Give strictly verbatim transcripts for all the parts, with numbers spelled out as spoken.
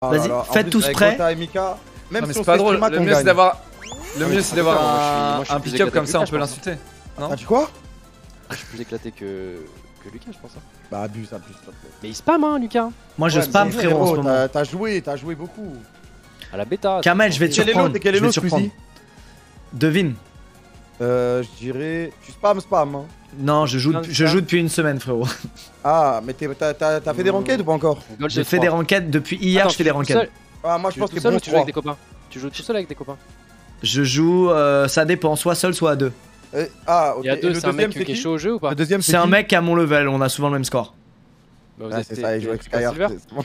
Vas-y, faites tous prêts. Même si c'est pas drôle, le mieux c'est d'avoir. Le mieux c'est d'avoir un pick-up comme ça, on peut l'insulter. Non? Ah, tu quoi? Je suis plus éclaté que. que Lucas, je pense. Bah, abuse, abuse. Mais il spam, hein, Lucas. Moi je spam, frérot, en ce moment. T'as joué, t'as joué beaucoup. À la bêta. Kamel, je vais te surprendre. Quel est l'autre, Squeezie? Devine. Euh, je dirais. Tu spam, spam. Hein. Non, je joue, je joue depuis une semaine, frérot. Ah, mais t'as fait des ranked ou pas encore? J'ai fait des ranked depuis hier, je fais des ranked. Ah, moi je pense que tu joues seul avec des copains. Tu joues tout seul avec des copains? Je joue, euh, ça dépend, soit seul, soit à deux. Euh, ah, ok. Il y a deux, c'est un mec qui est chaud au jeu ou pas? Le deuxième, c'est un mec à mon level, on a souvent le même score. Bah, ah, c'est ça, il joue avec Skyheart. Moi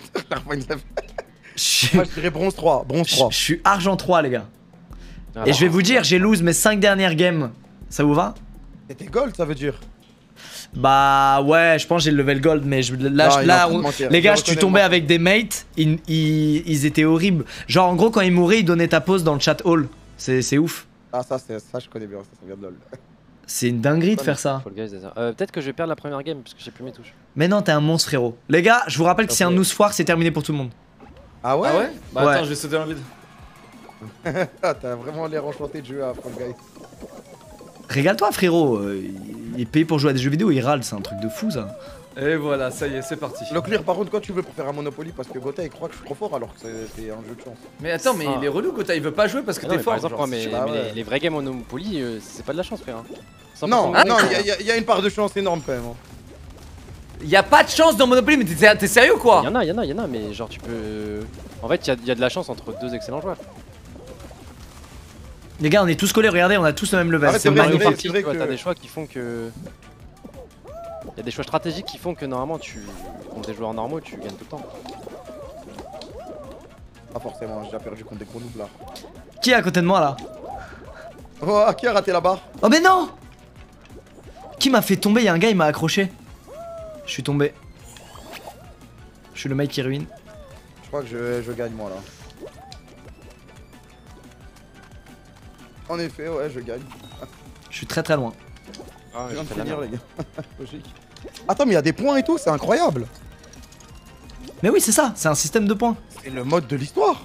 je dirais bronze trois, bronze trois. Je suis argent trois, les gars. Et je vais vous dire, j'ai lose mes cinq dernières games. Ça vous va? Et t'es gold, ça veut dire? Bah ouais, je pense que j'ai le level gold, mais je, là, non, je, là on, les gars, je suis tombé avec des mates, ils, ils, ils étaient horribles. Genre en gros, quand ils mouraient, ils donnaient ta pause dans le chat hall. C'est ouf. Ah ça, ça je connais bien, ça, ça vient de lol. C'est une dinguerie de faire ça. Euh, Peut-être que je vais perdre la première game parce que j'ai plus mes touches. Mais non, t'es un monstre, frérot. Les gars, je vous rappelle que c'est un news foire, c'est terminé pour tout le monde. Ah ouais? Ah ouais? Bah ouais. Attends, je vais sauter dans le vide. Ah, t'as vraiment l'air enchanté de jouer à Fall Guys. Régale-toi, frérot. Euh, il est payé pour jouer à des jeux vidéo, il râle, c'est un truc de fou ça. Et voilà, ça y est, c'est parti. Le clear, par contre, quoi tu veux pour faire un Monopoly? Parce que Gotha il croit que je suis trop fort alors que c'est un jeu de chance. Mais attends, mais ah. il est relou, Gotha, il veut pas jouer parce que t'es fort. Par exemple, genre, mais, bah, mais ouais. les, les vrais games Monopoly, euh, c'est pas de la chance, frère. Hein. Non, non, il y, y a une part de chance énorme quand même. Hein. Y'a pas de chance dans Monopoly, mais t'es sérieux quoi? Y'en a, y'en a, y'en a, mais genre tu peux. En fait, y'a y a de la chance entre deux excellents joueurs. Les gars, on est tous collés, regardez, on a tous le même level. Ah ouais, c'est magnifique. Vrai que... T'as des choix qui font que. Y'a des choix stratégiques qui font que normalement, tu. Contre des joueurs normaux, tu gagnes tout le temps. Ah, forcément, j'ai déjà perdu contre des gros noobs là. Qui est à côté de moi là? Oh, qui a raté la barre? Oh, mais non! Qui m'a fait tomber? Y'a un gars, il m'a accroché. Je suis tombé. Je suis le mec qui ruine. Je crois que je, je gagne moi là. En effet, ouais, je gagne. Je suis très très loin. Ah, je viens de finir, les gars. Logique. Attends, mais il y a des points et tout, c'est incroyable. Mais oui, c'est ça, c'est un système de points. C'est le mode de l'histoire.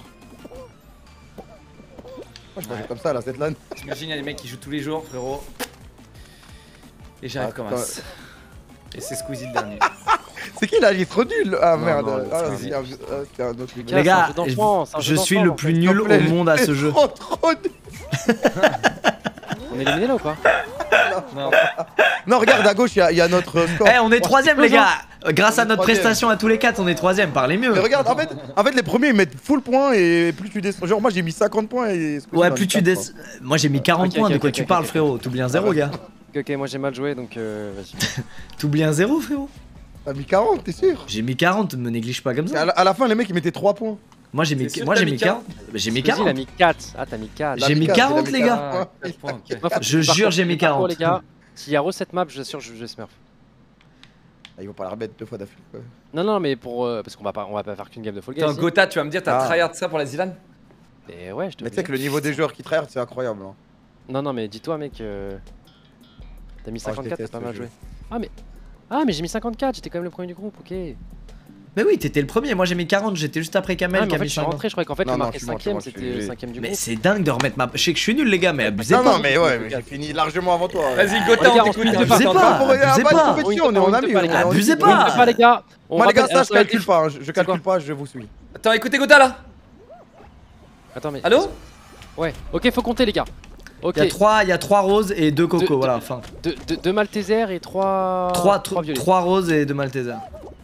Moi, je ouais. comme ça là, cette LAN. T'imagines, il y a des mecs qui jouent tous les jours, frérot. Et j'arrive ah, comme as. Et c'est Squeezie le dernier. C'est qui là? Il est trop nul. Ah non, merde. Non, ah, c'est un, un, un autre Les gars, je suis le plus nul au monde à ce jeu. Trop, trop nul. On est éliminé là ou pas? Non. Non, regarde à gauche, il y, y a notre score. Eh, hey, on est troisième, les gars. Grâce à notre prestation à tous les quatre, on est troisième. Parlez mieux. Mais regarde, en fait, en fait, les premiers ils mettent full point et plus tu descends. Genre, moi j'ai mis cinquante points et. Ouais, plus tu descends. Moi j'ai mis quarante okay, points. Okay, de quoi okay, tu okay, parles, okay. frérot? T'oublies un zéro, gars. Ok, ok, moi j'ai mal joué donc euh, vas-y. T'oublies un zéro, frérot? T'as mis quarante, t'es sûr? J'ai mis quarante, me néglige pas comme ça. À la, à la fin, les mecs ils mettaient trois points. Moi j'ai mis, moi, mis quarante. J'ai mis quarante. Il a mis quatre. Ah, t'as mis quatre. J'ai mis quarante, les gars. Je jure, j'ai mis quarante. Les gars, s'il y a reset map, je sûr, je vais smurf. Ah, ils vont pas la remettre deux fois d'affilée. Non, non, mais pour. Euh, parce qu'on va pas, on va pas faire qu'une game de Fall Guys. Attends, Gotha, tu vas me dire, t'as ah. tryhard ça pour la Zilan? Mais ouais, je te Mais tu sais que le niveau des joueurs qui tryhard, c'est incroyable. Hein. Non, non, mais dis-toi, mec. Euh... T'as mis cinquante-quatre, oh, t'as pas mal joué. Ah, mais. Ah, mais j'ai mis cinquante-quatre, j'étais quand même le premier du groupe, ok. Mais oui, t'étais le premier, moi j'ai mis quarante, j'étais juste après Kamel ah, qui a en fait, mis je suis rentré, je croyais qu'en fait, le marqué cinquième, c'était le cinquième du groupe. Mais c'est dingue de remettre ma. Je sais que je suis nul, les gars, mais abusez non, pas. Non, mais ouais, mais j'ai fini largement avant toi. Vas-y, Gotha, on t'écoute. Abusez pas, abusez pas. On est en ami. Abusez pas, les gars. Moi, les gars, ça, je calcule pas. Je calcule pas, je vous suis. Attends, écoutez Gotha là. Attends, mais. Allô? Ouais, ok, faut compter, les gars. Ok. Il y a trois roses et deux cocos, voilà, fin. deux Maltesers et trois. trois roses et deux Maltesers.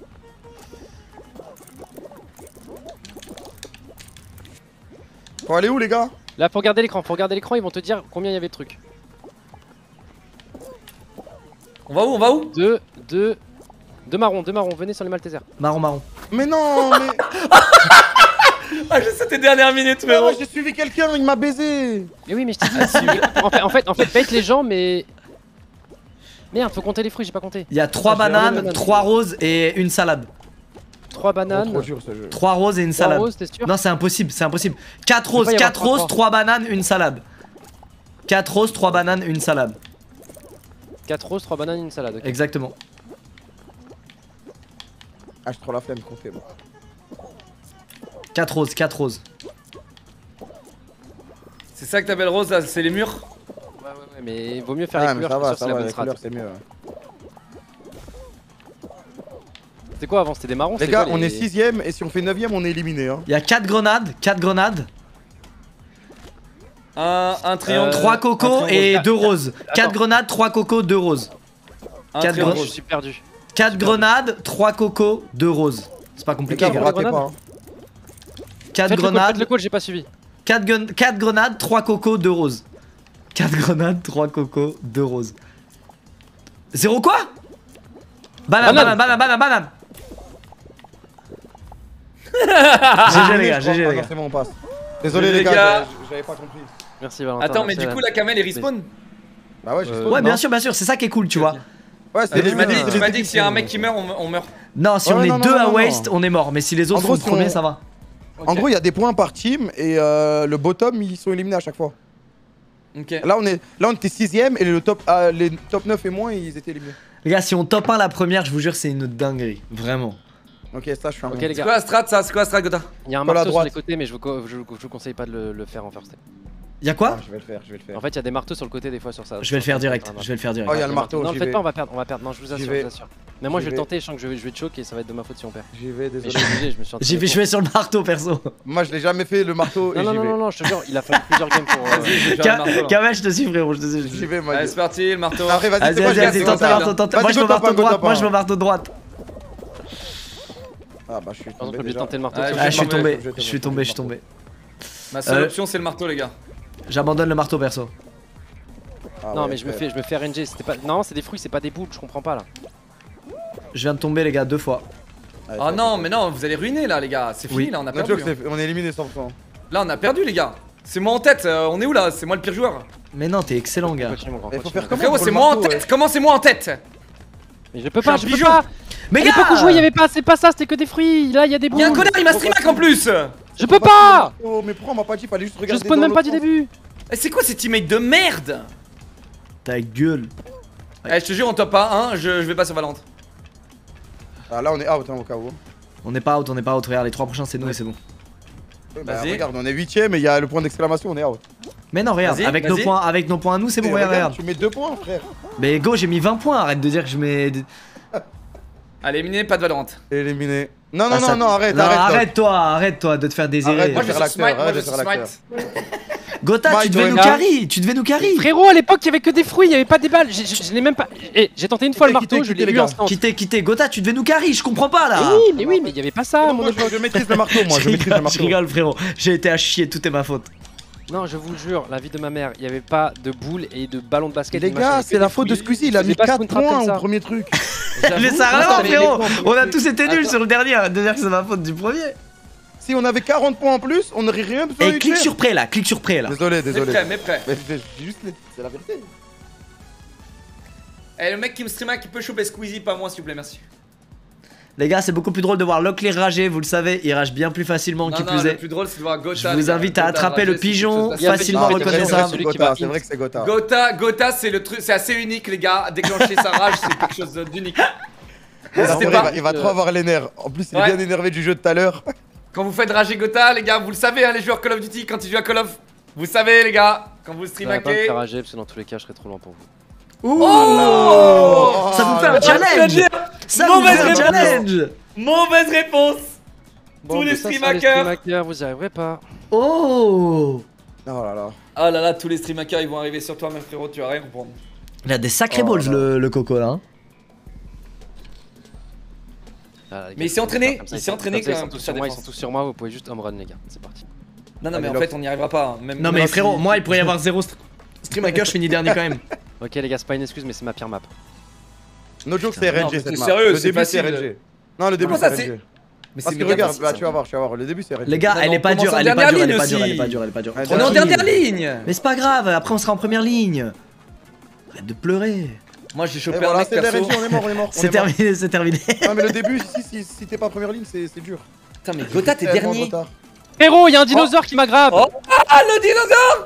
Faut aller où, les gars? Là, faut regarder l'écran, faut regarder l'écran, ils vont te dire combien il y avait de trucs. On va où? On va où? Deux, deux, deux marrons, deux marrons, venez sur les Maltesers. Marron, marron. Mais non, mais. Ah, je sais tes dernières minutes, mais. Ouais, j'ai suivi quelqu'un, il m'a baisé. Mais oui, mais je t'ai dit. en fait, en fait, en fait, bait les gens, mais. Merde, faut compter les fruits, j'ai pas compté. Il y a trois bananes, trois roses et une salade. trois bananes, trois roses et une salade. Roses, t'es sûr? Non, c'est impossible, c'est impossible. quatre roses, quatre roses, trois bananes, une salade. quatre roses, trois bananes, une salade. quatre roses, trois bananes, une salade. Okay. Exactement. Ah, j'ai trop la flemme de compter, moi. quatre roses, quatre roses. C'est ça que t'appelles rose là, c'est les murs? Ouais, ouais, ouais, mais vaut mieux faire Ah, les mais couleurs. ça va, je suis sûr ça que va, c'est les la bonne couleurs strat. c'est mieux. ouais. C'était quoi avant? C'était des marrons? Les c'était gars, quoi, on les- est sixième et si on fait neuvième, on est éliminé. Hein. Il y a quatre grenades, quatre grenades, Un, un triangle. trois cocos un et triangle deux rose. roses. quatre grenades, trois cocos, deux roses. Un quatre triangle Je gros- rose. suis perdu. quatre grenades, trois cocos, deux roses. C'est pas Les compliqué, gars, vous gars. ratez grenades. pas. Hein. quatre Faites le call, faites grenades, le call, j'ai pas suivi. quatre grenades, trois cocos, deux roses. quatre grenades, trois cocos, deux roses. Zéro quoi? Banane, banane, Banane. banane, banane, banane. G G les gars, G G les gars. C'est bon, on passe. Désolé G G les les gars. gars, j'avais pas compris. Merci Valentin. Attends, mais merci, du coup, Alan. la camel, il respawn? Bah ouais, j'ai Euh, spawn, Ouais, non bien sûr, bien sûr, c'est ça qui est cool, tu vois. Ouais, Euh, c'est Tu m'as dit, c'est tu m'as dit les que s'il y a un mec éditions. qui meurt, on, on meurt. Non, si Ouais, on est non, deux non, à non, waste, non. on est mort. Mais si les autres En gros, sont si premiers, on- ça va. En gros, il y a des points par team et euh, le bottom ils sont éliminés à chaque fois. Ok. Là, on est, là, on était sixième et le top, ah, les top neuf et moins ils étaient éliminés. Les gars, si on top un la première, je vous jure, c'est une dinguerie. Vraiment. Ok, ça je suis un Ok bon. les C'est gars, quoi la strat ça? C'est quoi la strat, Gotha? il y a un Call à marteau sur droite. les côtés, mais je vous, co- je, je vous conseille pas de le, le faire en first step. Y'a quoi? Ah, je vais le faire, je vais le faire. En fait, il y a des marteaux sur le côté des fois sur ça. Je vais le faire direct. Je vais le faire direct. Oh, il y a le marteau, Non, j'y le faites vais. pas, on va perdre, on va perdre. Non, je vous J'y assure, vais. je vous assure. Mais moi, J'y je vais le vais. tenter, je sens que je vais, je vais te choquer et ça va être de ma faute si on perd. J'y vais, Mais je désolé. suis obligé, je me suis J'y vais, je vais sur le marteau perso. Moi, je l'ai jamais fait le marteau Non, et non, j'y non, vais. non, non, je te jure, il a fallu plusieurs games pour. euh, Vas-y, je vais faire le marteau. là. Kamel, je te suis, frérot. Je te suis. je te J'y suis. vais, moi. Allez, c'est parti, le marteau. Après, vas-y, Vas-y, c'est moi, vas-y, je vas-y, garde, tente c'est le moi, marteau, tente. Vas-y, Moi, je vais au go top, marteau go droite. top, Moi, hein. je vais au marteau droite. Ah bah, je suis Je pense que tombé je vais déjà. tenter le marteau. Ouais, sur- Ah, je suis tombé, tombé. je vais Je suis tombé, je suis tombé. Ma seule Euh, option, c'est le marteau, les gars. J'abandonne le marteau perso. Ah Non, ouais, mais je me frère. fais, je me fais R N G. C'était pas. Non, c'est des fruits, c'est pas des boules. Je comprends pas là. Je viens de tomber, les gars, deux fois. Allez, Ah c'est non, bon. mais non, vous allez ruiner là, les gars. C'est Oui. fini, là, on a No perdu. joke, hein. c'est- on est éliminé cent pour cent. Là, on a perdu, les gars. C'est moi en tête. euh, on est où là? C'est moi le pire joueur. Mais non, t'es excellent, gars. Continue, mon grand. Mais faut continue. faire comment Frérot, pour c'est le moi en marteau, tête. Comment c'est moi en tête? Mais je peux Je suis un pas, je peux pigeon. pas. Mais À l'époque où je jouais, il y gars! avait pas, c'est pas ça, c'était que des fruits. Là, il y a des Il y a un boules. connard, il m'a streamac en plus. Je peux pas. Oh, mais pourquoi on m'a pas dit? Fallait juste Je regarder. spawn dans même pas du l'autre début. Eh, c'est quoi ces teammates de merde? Ta gueule. Eh, je te jure, on top pas, hein. Je, je vais pas sur Valente. sens. Ah, là, on est out, hein, au cas où. On n'est pas out, on n'est pas out. Regarde, les trois prochains, c'est nous et c'est bon. Ouais, bah, Vas-y. regarde, on est huitième et il y a le point d'exclamation, on est out. Mais non, regarde, Vas-y, avec nos vas-y. points, avec nos points à nous, c'est bon, Et regarde, regarde. Tu mets deux points, frère. Mais go, j'ai mis vingt points. Arrête de dire que je mets. Allez, éliminé, pas de Valente. Éliminé. Non, non, Ah, non, ça- non, arrête, Non, arrête. Doc. arrête-toi, arrête-toi de te faire désirer. Arrête, Moi, je vais faire sur l'acteur, Smite. Moi, arrête je de vais sur faire l'acteur. Smite. Gotha, tu Mike, devais nous Joël. carry, tu devais nous carry. Frérot, à l'époque, il y avait que des fruits, il y avait pas des balles. J'ai- Je je n'ai même pas. Eh, J'ai tenté une fois le Quittez, marteau, quittez, je l'ai quittez, eu les gars. instant. Quittez, quittez. Gotha, tu devais nous carry, je comprends pas là. Mais oui, mais oui, mais il y avait pas ça, Non, mon moi, je, je maîtrise le marteau, moi, je je maîtrise le rigole, je marteau. rigole, frérot. J'ai été à chier, tout est ma faute. Non, je vous le jure, la vie de ma mère, il y avait pas de boules et de ballons de basket. Les ni machin, il y gars, avait que c'est la des faute de fruits. Squeezie, il a Je mis sais pas quatre ce qu'on te rappelle points ça. au premier truc. Mais ça a rien, Attends, mais frérot. les points, On a premier tous été nuls Attends. sur le dernier. Arrête de dire que c'est ma faute du premier. Si on avait quarante points en plus, on n'aurait rien besoin Et de clique faire. sur prêt là, clique sur prêt là. Désolé, Mais désolé. prêt, mais prêt. Mais je dis juste, les- c'est la vérité. Eh, le mec qui me streamac, qui peut choper Squeezie, pas moi, s'il vous plaît, merci. Les gars, c'est beaucoup plus drôle de voir Locklear rager, vous le savez, il rage bien plus facilement Non, qui non, plus le est. plus drôle, c'est de voir Gotha. Je les vous gars. invite à Gotha attraper rager, le c'est quelque pigeon chose d'assez- facilement Ah, c'est vrai, reconnaissable. c'est Celui qui Gotha, va c'est vrai int. que c'est Gotha. Gotha, Gotha, c'est le truc, c'est assez unique, les gars. Déclencher sa rage, c'est quelque chose d'unique. En N'hésitez vrai, pas. il va- il va trop avoir les nerfs. En plus, il est Ouais. bien énervé du jeu de tout à l'heure. Quand vous faites rager Gotha, les gars, vous le savez, hein, les joueurs Call of Duty, quand ils jouent à Call of, vous savez, les gars, quand vous Ça va pas me streamaquez. faire rager parce que dans tous les cas, je serais trop loin pour vous. Oh, Ça vous fait un là là. challenge. Ça vous Mauvaise fait un réponse. challenge. Mauvaise réponse. Bon, Tous les mais ça, ça, streamhackers. streamhackers, vous y arriverez pas. Oh. Oh là là. Oh là là, tous les streamhackers, ils vont arriver sur toi, même frérot, tu vas rien comprendre. Il a des sacrés Oh balls là. le, le coco là. hein. Ah, les Mais il gars, s'est entraîné, comme ça, il ils s'est sont- entraîné comme ça, ils quand sont même tous pour sur sa moi, ils sont défense. tous sur moi, vous pouvez juste home run, les gars. C'est parti. Non, non, mais Allez, en fait, lock. on n'y arrivera pas. hein. Même Non mais même frérot, si- moi il pourrait y avoir zéro st- streamaker, je finis dernier quand même. Ok, les gars, c'est pas une excuse, mais c'est ma pire map. No joke, c'est Non, R N G mais cette t'es map. sérieux, Le c'est début, c'est facile. R N G. Non, le début, Comment c'est ça, R N G. c'est- Mais Parce c'est que méga regarde, facile, bah, ça. tu vas voir, tu vas voir. Le début, c'est R N G. Les gars, Non, elle mais est on pas commence dure, en elle est pas dernière dure, elle est ligne pas dure, elle est aussi. pas dure, elle est pas dure. Ouais, On est en Tranquille. dernière ligne. Mais c'est pas grave, après on sera en première ligne. Arrête de pleurer. Moi, j'ai Et chopé un voilà, mec c'est le R perso. N G, on est mort, on est mort. on C'est est mort. terminé, c'est terminé. Non, mais le début, si, si, si t'es pas première ligne, c'est c'est dur. Putain, mais Gotha, t'es Tellement de dernier. retard. Frérot, y'a un dinosaure qui m'aggrappe. Oh. Ah, le dinosaure.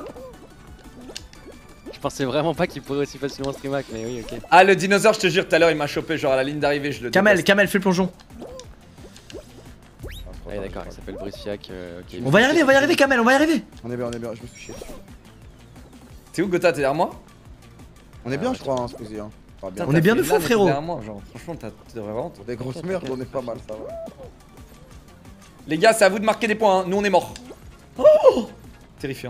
Je pensais vraiment pas qu'il pourrait aussi facilement streamhack, mais oui, ok. Ah, le dinosaure, je te jure, tout à l'heure, il m'a chopé, genre à la ligne d'arrivée, je le Kamel, déteste. Kamel, fais le plongeon. trop Ah, tard. d'accord, il s'appelle Brice Fiac. euh, ok. On va y arriver, on va y arriver, Kamel, on va y arriver. On est bien, on est bien, je me suis chié. T'es où, Gotha? T'es derrière moi? On est bien, je crois, hein, Squeezie. Hein. Pas bien. On est bien de T'as fait fou, là, mais frérot. t'es derrière moi, genre, franchement, t'as- tu devrais vraiment. Pour des grosses merdes, on est pas mal, ça va. Les gars, c'est à vous de marquer des points, hein. Nous on est morts. Oh, terrifiant.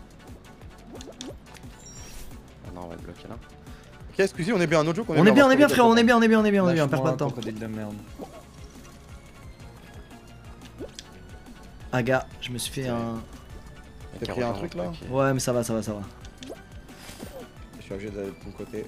Ah non, on va le bloquer là. Ok, Squeezie, on est bien, un autre jour qu'on On est bien, on est bien, frère. frérot, on est bien, on est bien, on est bien, on est bien, Lâche-moi, perds pas de temps. crocodile de merde. Ah, gars, je me suis fait un. T'as pris un truc là? Ouais, mais ça va, ça va, ça va. Je suis obligé d'aller de ton côté.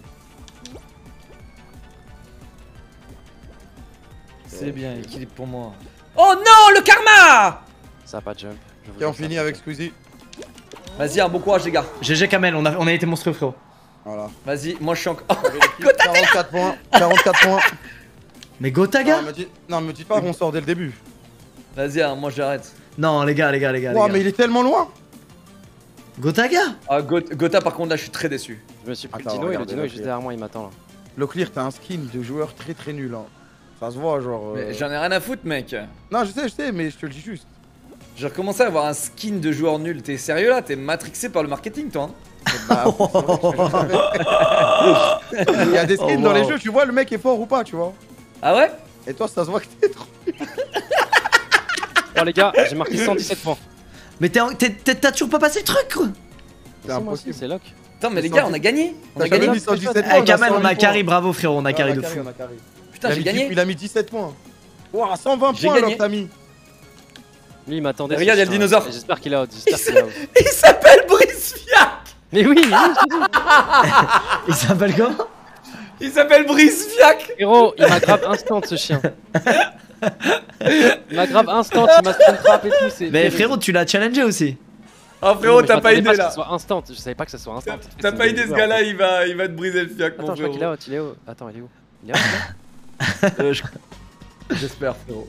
C'est bien, équilibre pour moi. Oh non, le karma! Ça a pas de jump. Je vous Ok, on jure, ça finit a pas de avec jump. Squeezie. Vas-y, un bon courage, les gars. G G Kamel, on a, on a été monstrueux, frérot. Voilà. Vas-y, moi je suis encore. quarante-quatre points. quarante-quatre points. Mais Gotaga? Non, me dis, non, me dis pas qu'on sort dès le début. Vas-y, hein, moi j'arrête. Non, les gars, les gars, les gars. les Ouah, gars. mais il est tellement loin. Gotaga? Ah, Got- Gotha, par contre, là je suis très déçu. Je me suis pris le Attends, dino et le regardez, dino est là, juste c'est- derrière moi, il m'attend là. Leclerc, t'as un skin de joueur très très nul. Hein. Ça se voit, genre. euh, Mais j'en ai rien à foutre, mec. Non, je sais, je sais, mais je te le dis juste. J'ai recommencé à avoir un skin de joueur nul. T'es sérieux là? T'es matrixé par le marketing, toi, hein? Bah, c'est vrai que je fais jamais. Il y a des skins Oh, dans les wow. jeux, tu vois le mec est fort ou pas, tu vois. Ah ouais? Et toi, ça se voit que t'es trop. Oh les gars, j'ai marqué cent dix-sept points. Mais t'es- t'es- t'es- t'as toujours pas passé le truc, quoi. C'est C'est moi aussi, impossible. c'est lock. Attends, mais les cent gars, dix. on a gagné! On a T'as jamais gagné! mis cent dix-sept Eh, points. Eh, Kamel, on a cent dix carry, points. bravo, frérot, on a Ouais, carry on de carry, fou. on a carry. Putain, Il a j'ai mis gagné! dix- Il a mis dix-sept points. Ouah, cent vingt J'ai points, gagné. alors t'as mis. Lui il m'attendait. Mais regarde, ce il y a le chien, dinosaure. et J'espère qu'il a out, j'espère qu'il a out. Il s'appelle Brice Fiac! Mais oui, mais oui, je te dis. Il s'appelle comment? Il s'appelle Brice Fiac! Frérot, il m'a grave instant ce chien. Il m'a grave instant, il m'a stun trap et tout. c'est Mais terrible. frérot, tu l'as challengé aussi. Oh Non, frérot, mais je t'as pas m'attendais idée à ce là! que ça soit instant, je savais pas que ça soit instant. T'as- C'est T'as une pas des idée, ce joueurs, gars-là, en fait. il va, il va te briser le fiac, mon Attends, je crois qu'il est frérot. out, il est où? Attends, il est où? Il est out là? Euh, je- J'espère, frérot.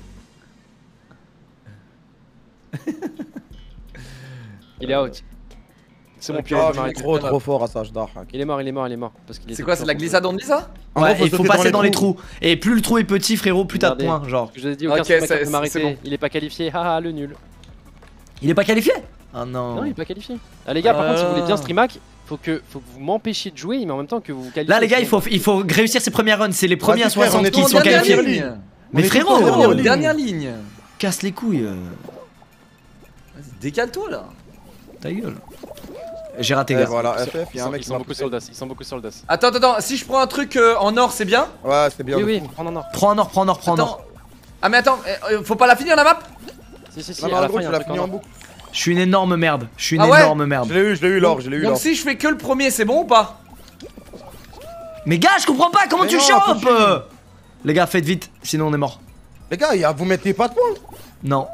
Il est out. C'est mon Ok. pied, Oh, je mais il est m'arrête. trop trop fort à ça, je dors. Il est mort, il est mort, il est mort. Parce qu'il C'est était quoi, plus c'est de la en glissade contrôle. on dit ça? En Ouais, gros, il faut sauter passer dans les trous. Et plus le trou est petit, frérot, plus t'as de Regardez. points, genre. Je vous ai dit, aucun Ok, okay, mec c'est- peut c'est m'arrêter. bon. Il est pas qualifié, haha, le nul. Il est pas qualifié? Ah non. Non, il est pas qualifié. Ah, les gars, par Ah. contre, si vous voulez bien streamac, faut que, faut que vous m'empêchiez de jouer, mais en même temps que vous vous qualifiez. Là, les gars, il sinon- faut, il faut réussir ses premières runs. C'est les premiers à Vas-y, frère, on soixante est qui tous sont en dernière qualifiés. ligne. Mais On est tous en frérot, dernière Dernière, ligne. dernière ligne! casse les couilles. euh, Vas-y, décale-toi là! Ta gueule. J'ai raté, Et gars. voilà, Ils F F, sont- il y a un mec Ils qui sont m'a beaucoup poussé. sur l'audace, ils sont beaucoup sur l'audace. Attends, attends, attends, si je prends un truc euh, en or, c'est bien? Ouais, c'est bien. Oui, de oui, fou. prends en or. Prends en or, prends en or, prends en Attends. or. Ah, mais attends, euh, faut pas la finir la map? Si, si, si, Non, à non, la gros, fin, il y tu a un l'as truc fini en en or. boucle. Je suis une énorme merde. Je suis une Ah ouais énorme merde. Je l'ai eu, je l'ai eu l'or, je l'ai eu Donc l'or. si je fais que le premier, c'est bon ou pas? Mais gars, je comprends pas. Comment Mais tu non, chopes? continue. euh Les gars, faites vite, sinon on est mort. Les gars, il y a- vous mettez pas de points. Non.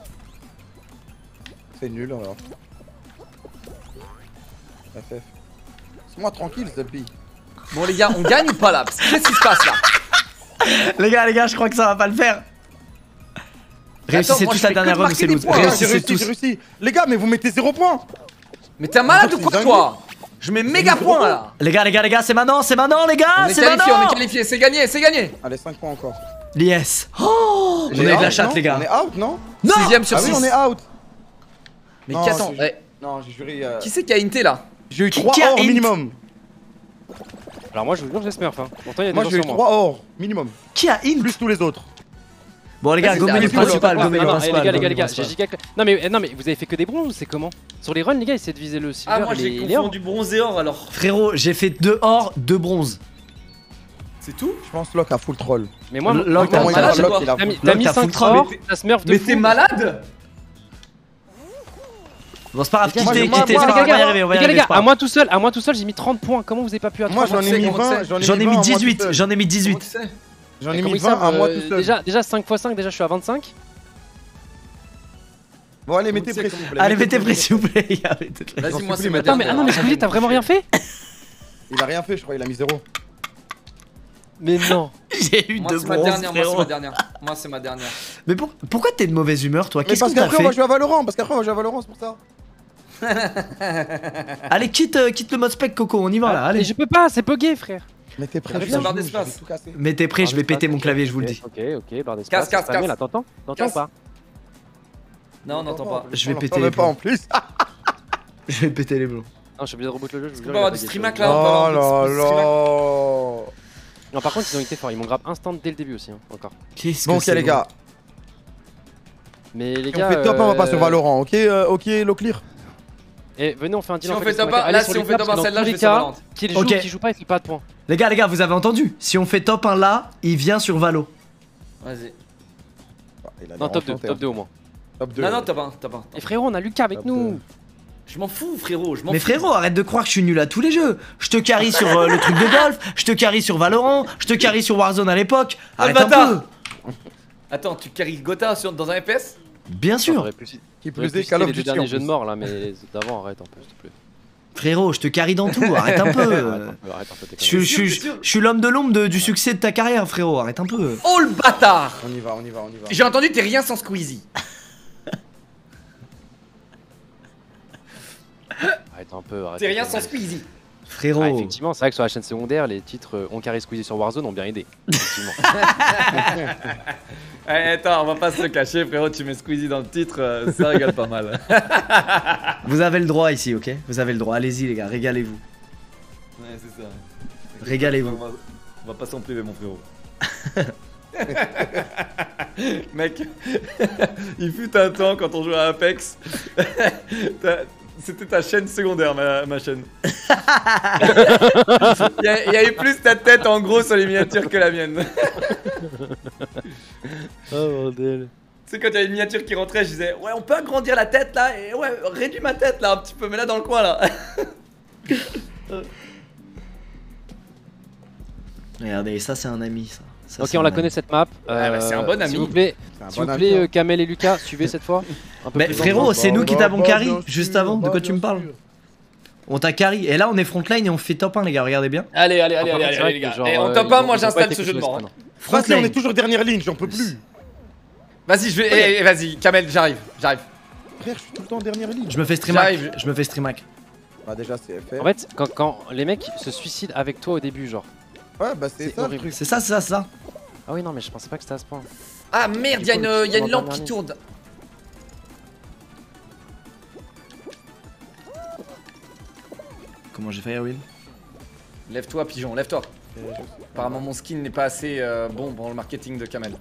C'est nul alors. F F. Laisse-moi tranquille, Zeppi. Bon les gars, on gagne ou pas là? Parce que Qu'est-ce qui se passe là? Les gars, les gars, je crois que ça va pas le faire. Réussissez moi, tous je la fais que dernière de run, marquer c'est des loose. points. J'ai Réussissez réussi, j'ai tous. réussi. Les gars, mais vous mettez zéro point. Mais t'es un malade ou C'est quoi dingue. toi? Je mets méga points là! Les gars, les gars, les gars, c'est maintenant, c'est maintenant, les On gars, est c'est qualifié, on est maintenant. qualifié, c'est gagné, c'est gagné! Allez, cinq points encore. Yes. Oh, on J'ai a eu de la out, chatte, non les gars. On est out, non? Non. Sixième sur Ah oui, six. on est out. Mais Non, qu'attends, c'est- eh, Non, j'ai juré. euh, qui c'est qui a hinté là? J'ai eu Qui- trois qui a or hint minimum. Alors, moi, je vous jure, j'ai Smurf. Hein. Pourtant, il y a des Moi, gens j'ai eu sur moi. trois or minimum. Qui a int? Plus tous les autres. Bon, les gars, Vas-y, gommez le arrête, principal, arrête, gommez le Non, non, eh, les principal. gars, les gars, gommez les le gars, j'ai principal. giga. Non, mais, eh, non, mais vous avez fait que des bronzes ou c'est comment? Sur les runs, les gars, essayez de viser le silver Ah, moi et j'ai les, les or. confondu bronze et or alors. Frérot, j'ai fait deux or, deux bronze. C'est tout? Je pense Locke a full troll. Mais moi, L- moi, Locke, moi, t'as Comment il malade, a toi. Locke, il a t'as mis, full t'as Locke, mis t'as cinq full troll, or, mais t'as Smurf de Mais fou. t'es malade? Bon, c'est pas grave, Les gars, quittez, moi, quittez, moi, c'est les pas grave, on va y gars, arriver, on va y les gars, les arriver. gars, c'est pas à grave. moi tout seul, à moi tout seul, j'ai mis trente points. Comment vous avez pas pu à Moi, trente j'en ai mis comment vingt. c'est J'en J'en ai mis vingt à moi tout dix-huit, seul. j'en ai mis Comment dix-huit. tu sais? J'en ai Comment mis ils savent, vingt à moi euh, tout seul. Déjà, déjà cinq fois cinq, déjà je suis à vingt-cinq. Bon, allez, Comment mettez tu sais, près, comment- s'il vous plaît. Allez, mettez près, s'il vous plaît, les gars. mettez près. Vas-y, J'en moi supplie, c'est ma mais Attends, mais, ah non, mais Squeezie, t'as vraiment rien fait? Il a rien fait, je crois, il a mis zéro. Mais non. J'ai eu Moi deux c'est ma bronzes, dernière, moi c'est ma frérot. dernière. Moi c'est ma dernière. Mais pour- pourquoi t'es de mauvaise humeur, toi? Mais Qu'est-ce parce qu'on t'a qu'après, on va fait? jouer à Valorant. Parce qu'après, on va jouer à Valorant, c'est pour ça. Allez, quitte, euh, quitte le mode spec, Coco, on y va là, Mais allez. je peux pas, c'est bugué, frère. Mettez près, T'as je vu, ça vous barre jure, d'espace. je vais tout casser. Mais t'es prêt, je vais péter mon clavier, je vous le dis. Ok, ok, barre d'espace. Casse, casse, c'est pas mal, casse. Attends, attends, t'entends Casse. ou pas? Non, on n'entend pas. Je vais On péter l'entend les même pas en plombs. plus. Je vais péter les plombs. Non, je suis obligé de reboot le jeu. Je vous On jure, peut avoir il du a streamac bugué. là, on peut Oh avoir là du streamac. là. Non, par contre, ils ont été forts. Ils m'ont grab instant dès le début aussi, hein, encore. Qu'est-ce Bon, que ok, c'est les gars. Mais les Si gars. on fait top un, on va pas sur euh, Valorant. Ok, euh, ok, low clear. Et venez, on fait un deal Si en on fait, fait top Streamac. un, Allez là sur si on les fait caps, top un dans celle-là, tous je les vais sur cas, Valorant. Qui joue, Ok. qui joue pas, il fait pas de points. Les gars, les gars, vous avez entendu? Si on fait top un là, il vient sur Valo. Vas-y. Ah, il a Non, l'air top deux, hein. enchanté, top deux au moins. Top deux. Non, non, top un, top un. Et frérot, on a Lucas avec Top nous. deux. Je m'en fous, frérot, je m'en fous. Mais frérot, arrête de croire que je suis nul à tous les jeux. Je te carry sur euh, le truc de golf, je te carry sur Valorant, je te carry sur Warzone à l'époque. Ah, le Arrête un bâtard. peu. Attends, tu carries Gotha sur- dans un F P S? Bien sûr. Qui Plus plus est Call of les deux Duty. en derniers jeux de plus. mort là, mais les autres d'avant, arrête un peu, s'il te plaît. Frérot, je te carry dans tout. Arrête un peu. Arrête un peu, arrête un peu tes Je, conneries. je- je- je suis l'homme de l'ombre de- du succès de ta carrière, frérot. Arrête un peu. Oh le bâtard! On y va, on y va, on y va. J'ai entendu t'es rien sans Squeezie. Arrête un peu, arrête. T'es tes rien sans conneries. Squeezie. Frérot. Ah, effectivement, c'est vrai que sur la chaîne secondaire, les titres euh, On carry Squeezie sur Warzone ont bien aidé. Effectivement. Eh, attends, on va pas se le cacher, frérot, tu mets Squeezie dans le titre, euh, ça rigole pas mal. Vous avez le droit ici, ok? Vous avez le droit. Allez-y, les gars, régalez-vous. Ouais, c'est ça. Régalez-vous. On va, on va pas s'en priver, mon frérot. Mec, il fut un temps quand on jouait à Apex. t'as- C'était ta chaîne secondaire, ma, ma chaîne. Il y, a- il y avait plus ta tête en gros sur les miniatures que la mienne. Oh bordel. Tu sais, quand il y a une miniature qui rentrait, je disais ouais, on peut agrandir la tête là, et ouais, réduis ma tête là un petit peu, mais là dans le coin là. Regardez, ça c'est un ami, ça. Ça, Ok, c'est on un la ami. connaît cette map. Ouais, bah, c'est un bon ami. S'il vous plaît, C'est un s'il vous bon plaît, ami, euh, hein. Kamel et Lucas, suivez cette fois. Un peu Mais plus frérot, lentement. c'est nous qui Bah, t'avons bah, carry bien juste sûr, avant. De bah, quoi tu bien me parles? sûr. On t'a carry. Et là, on est frontline et on fait top un, les gars. Regardez bien. Allez, allez, allez, Par allez, contre, c'est allez, vrai les que gars. genre, Et en euh, top ils un, ont- moi ils ont pas j'installe été ce jeu de close mort. hein. maintenant. Vas-y, on Frontline. est toujours dernière ligne, j'en peux plus. Vas-y, je vais. eh, eh, vas-y, Kamel, j'arrive, j'arrive. Frère, je suis tout le temps en dernière ligne. Je me fais streamac. J'arrive. Je me fais streamac. Bah, déjà, c'est F R. En fait, quand, quand les mecs se suicident avec toi au début, genre. Ouais, bah, c'est c'est ça le horrible. truc. C'est ça, c'est ça, c'est ça. Ah oui, non, mais je pensais pas que c'était à ce point. Ah merde, Du y'a coup, une, le y a une petit lampe dernier. qui tourne. Comment j'ai fait, Will? Lève-toi, pigeon, lève-toi. Apparemment, mon skin n'est pas assez euh, bon pour le marketing de Kamel.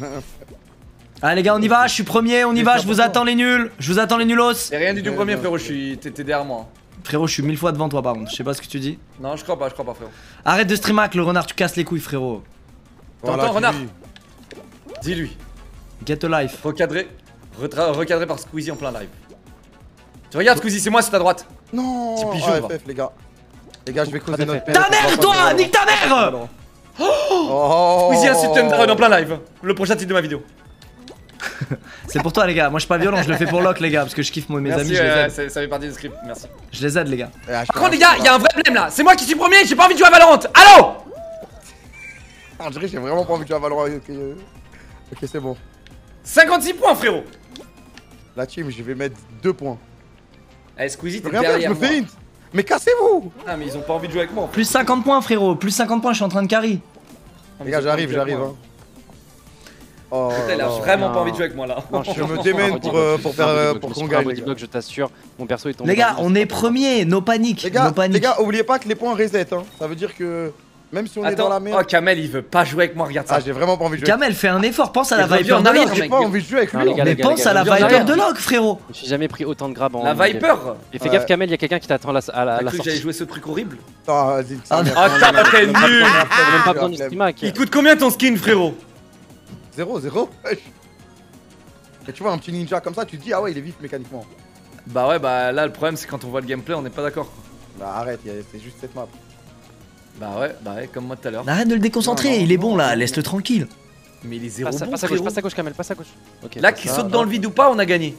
Ah, les gars, on y va. Je suis premier, on y va. Je vous attends, les nuls. Je vous attends, les nulos. C'est rien du tout premier, frérot, je suis. T'es t'es derrière moi. hein. Frérot, je suis mille fois devant toi, par contre. Je sais pas ce que tu dis. Non, je crois pas, je crois pas, frérot. Arrête de streamac, le renard. Tu casses les couilles, frérot. Voilà, T'entends, renard dis-lui. Dis-lui. Get a life. Recadré. Retra- recadré par Squeezie en plein live. Tu regardes, Squeezie, c'est moi sur ta droite. Non, Petit pigeon, ah, va. F F, les gars. Les gars, je vais Pas causer de notre fait. père. Ta mère, toi. Nique ta mère. Oh. Squeezie insulte une daronne en plein live. Le prochain titre de ma vidéo. C'est pour toi, les gars. Moi, je suis pas violent. Je le fais pour Lock, les gars, parce que je kiffe moi, mes Merci, amis. Je les euh, aide. ça, ça fait partie du script, merci. Je les aide, les gars. Eh, je Par contre, les gars, il y a un vrai problème là. C'est moi qui suis premier, j'ai pas envie de jouer à Valorant. Allô? Ah, je dirais, j'ai vraiment pas envie de jouer à Valorant. Ok, euh, ok, c'est bon. cinquante-six points, frérot. La team, je vais mettre deux points. Eh, Squeezie, Je t'es peux rien faire, je derrière me moi. fais hint. Mais cassez-vous. Ah, mais ils ont pas envie de jouer avec moi. Plus cinquante points, frérot. Plus cinquante points, je suis en train de carry. Les gars, j'arrive, j'arrive. Hein. Oh, Il a là, vraiment Non. pas envie de jouer avec moi là. Non, Je me démène pour, euh, pour faire euh, pour qu'on gagne. Les gars, bloc, je t'assure. Mon perso est tombé. Les gars, dans le on vide, est premier. No panique. les gars, No panique. les gars, oubliez pas que les points reset. Hein. Ça veut dire que même si on est dans la Attends, merde. oh Kamel, il veut pas jouer avec moi, regarde ça. Ah, j'ai vraiment pas envie de jouer. Kamel, fais un effort. Pense à la Il revient Viper en de arrière, Lock. J'ai mec. pas envie de jouer avec Non, lui. les gars, hein. Mais les pense les à la viens Viper derrière. de Lock, frérot. J'ai jamais pris autant de grab en. La Viper. Et fais Ouais. gaffe, Kamel, il y a quelqu'un qui t'attend à la, à la, à T'as la cru que j'allais sortie. jouer ce truc horrible? Ah, vas-y, Ah, merde. Ah, t'as t'es nul. T'as même pas besoin du streamac. Il coûte combien ton skin, frérot? Zéro, zéro. Wesh. Et tu vois, un petit ninja comme ça, tu te dis, ah ouais, il est vif mécaniquement. Bah ouais, bah là, le problème, c'est quand on voit le gameplay, on n'est pas d'accord. Bah arrête, y a- c'est juste cette map. Bah ouais, bah ouais, comme moi tout à l'heure. Arrête de le déconcentrer. Non, non, Il est bon non, là. non. Laisse-le tranquille. Mais il est zéro Passe à bon, passe à gauche, frérot. passe à gauche, Kamel, passe à gauche. Ok, Là, passe qui ça, saute dans hop. le vide ou pas, on a gagné.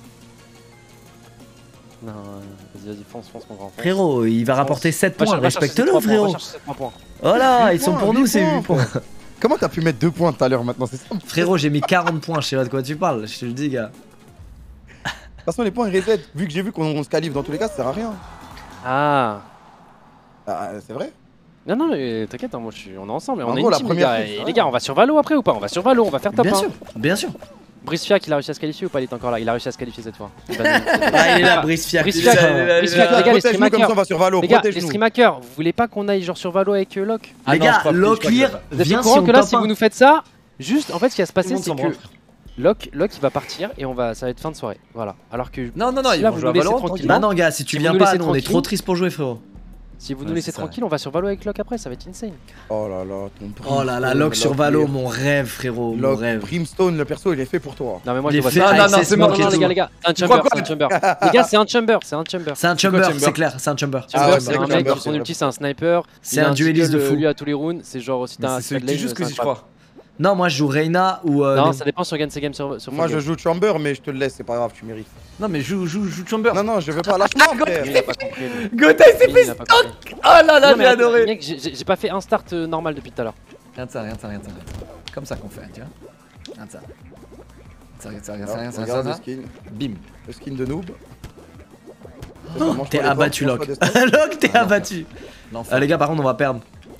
Non, euh, vas-y, vas-y, fonce, fonce, mon grand. fonce. Frérot, il va rapporter sept Va points. cher- va chercher Respecte-le, ces trois points, va frérot. chercher ces trois points. Oh là, Huit ils sont points, pour huit nous, c'est points, huit points. frère. Comment t'as pu mettre deux points tout à l'heure maintenant, c'est ça? De toute Frérot, j'ai mis quarante points. Je sais pas de quoi tu parles. Je te le dis, gars. façon, les points ils reset. Vu que j'ai vu qu'on se qualifie dans tous les cas, ça sert à rien. Ah. Ah, c'est vrai? Non, non, mais t'inquiète, hein, moi je suis... on est ensemble. En On est gros, une la team, les première gars. fois, Et ça les va. gars, on va sur Valo après ou pas? On va sur Valo, on va faire top Bien un. sûr, bien sûr. Bricefiac, il a réussi à se qualifier ou pas? Il est encore là. Il a réussi à se qualifier cette fois. Il va nous- Ah, il est là, Brice Fiac. Brice Il est Fiac, là, il est là, il est Brice Fiac, là. les gars, les Protège-nous comme ça, on streamhackers. va sur Valo. Les gars, les Protège-nous. streamhackers, vous voulez pas qu'on aille genre sur Valo avec euh, Locke? Ah Les non, je gars, crois plus, je crois que Locklear, je vais Vous êtes viens au si courant on que là, top si un. vous nous faites ça, juste en fait, ce qui va se Tout le passer, monde c'est s'en que branle. Locke, Locke, il va partir et on va, ça va être fin de soirée. Voilà. Alors que Non, non, non, si ils là, vont vous jouer à nous laissez Valorant tranquille. Bah non, gars, si tu Si vous viens nous pas, laissez nous on est tranquille. trop triste pour jouer, frérot. si vous Ouais, nous laissez c'est ça. tranquille, on va sur Valo avec Locke après, ça va être insane. Oh là là, ton Oh là là, Brimstone, Locke sur Valo, Locklear. mon rêve, frérot, mon Locke, rêve. Brimstone, le perso, il est fait pour toi. Non mais moi Il je est vois fait ça. Non, non, non, avec c'est ses mort, smoke Non, et les tout. gars, les gars, c'est un Tu crois chamber, quoi c'est un chamber. Les gars, c'est un chamber, c'est un chamber. C'est un quoi, chamber, Chamber c'est clair, c'est un chamber. Ah Chamber, ouais, c'est c'est un vrai, mec Chamber, qui son c'est ulti, c'est un sniper. C'est Il a un dueliste de skill, fou. Lui à tous les rounds, c'est genre si Mais t'as un c'est side celui qui lane, joue c'est Squeezie, je incroyable. crois. Non, moi je joue Reina ou. euh, Non, Léo. ça dépend sur Games Game sur sur Moi, Full je Game. joue Chamber, mais je te le laisse, c'est pas grave, tu mérites. Non, mais joue, joue, joue Chamber. Non, non, je veux pas. Lâche-moi, frère. Lui, il a pas compris. lui. Gotha, il s'est Lui, il fait a pas stock. compris. Oh là là, Non, mais j'ai attends, adoré. Mec, j'ai- j'ai j'ai pas fait un start euh, normal depuis tout à l'heure. Regarde ça, regarde ça, regarde ça. regarde ça. Comme ça qu'on fait, tu vois. Regarde ça. Regarde ça, regarde ça, regarde ça, regarde ça, Regarde le regarde ça. skin. Bim. Le skin de noob. Oh, t'es abattu, Locke. Locke, t'es Ah, non. abattu. L'enfer. Ah, les gars, par contre, on va perdre.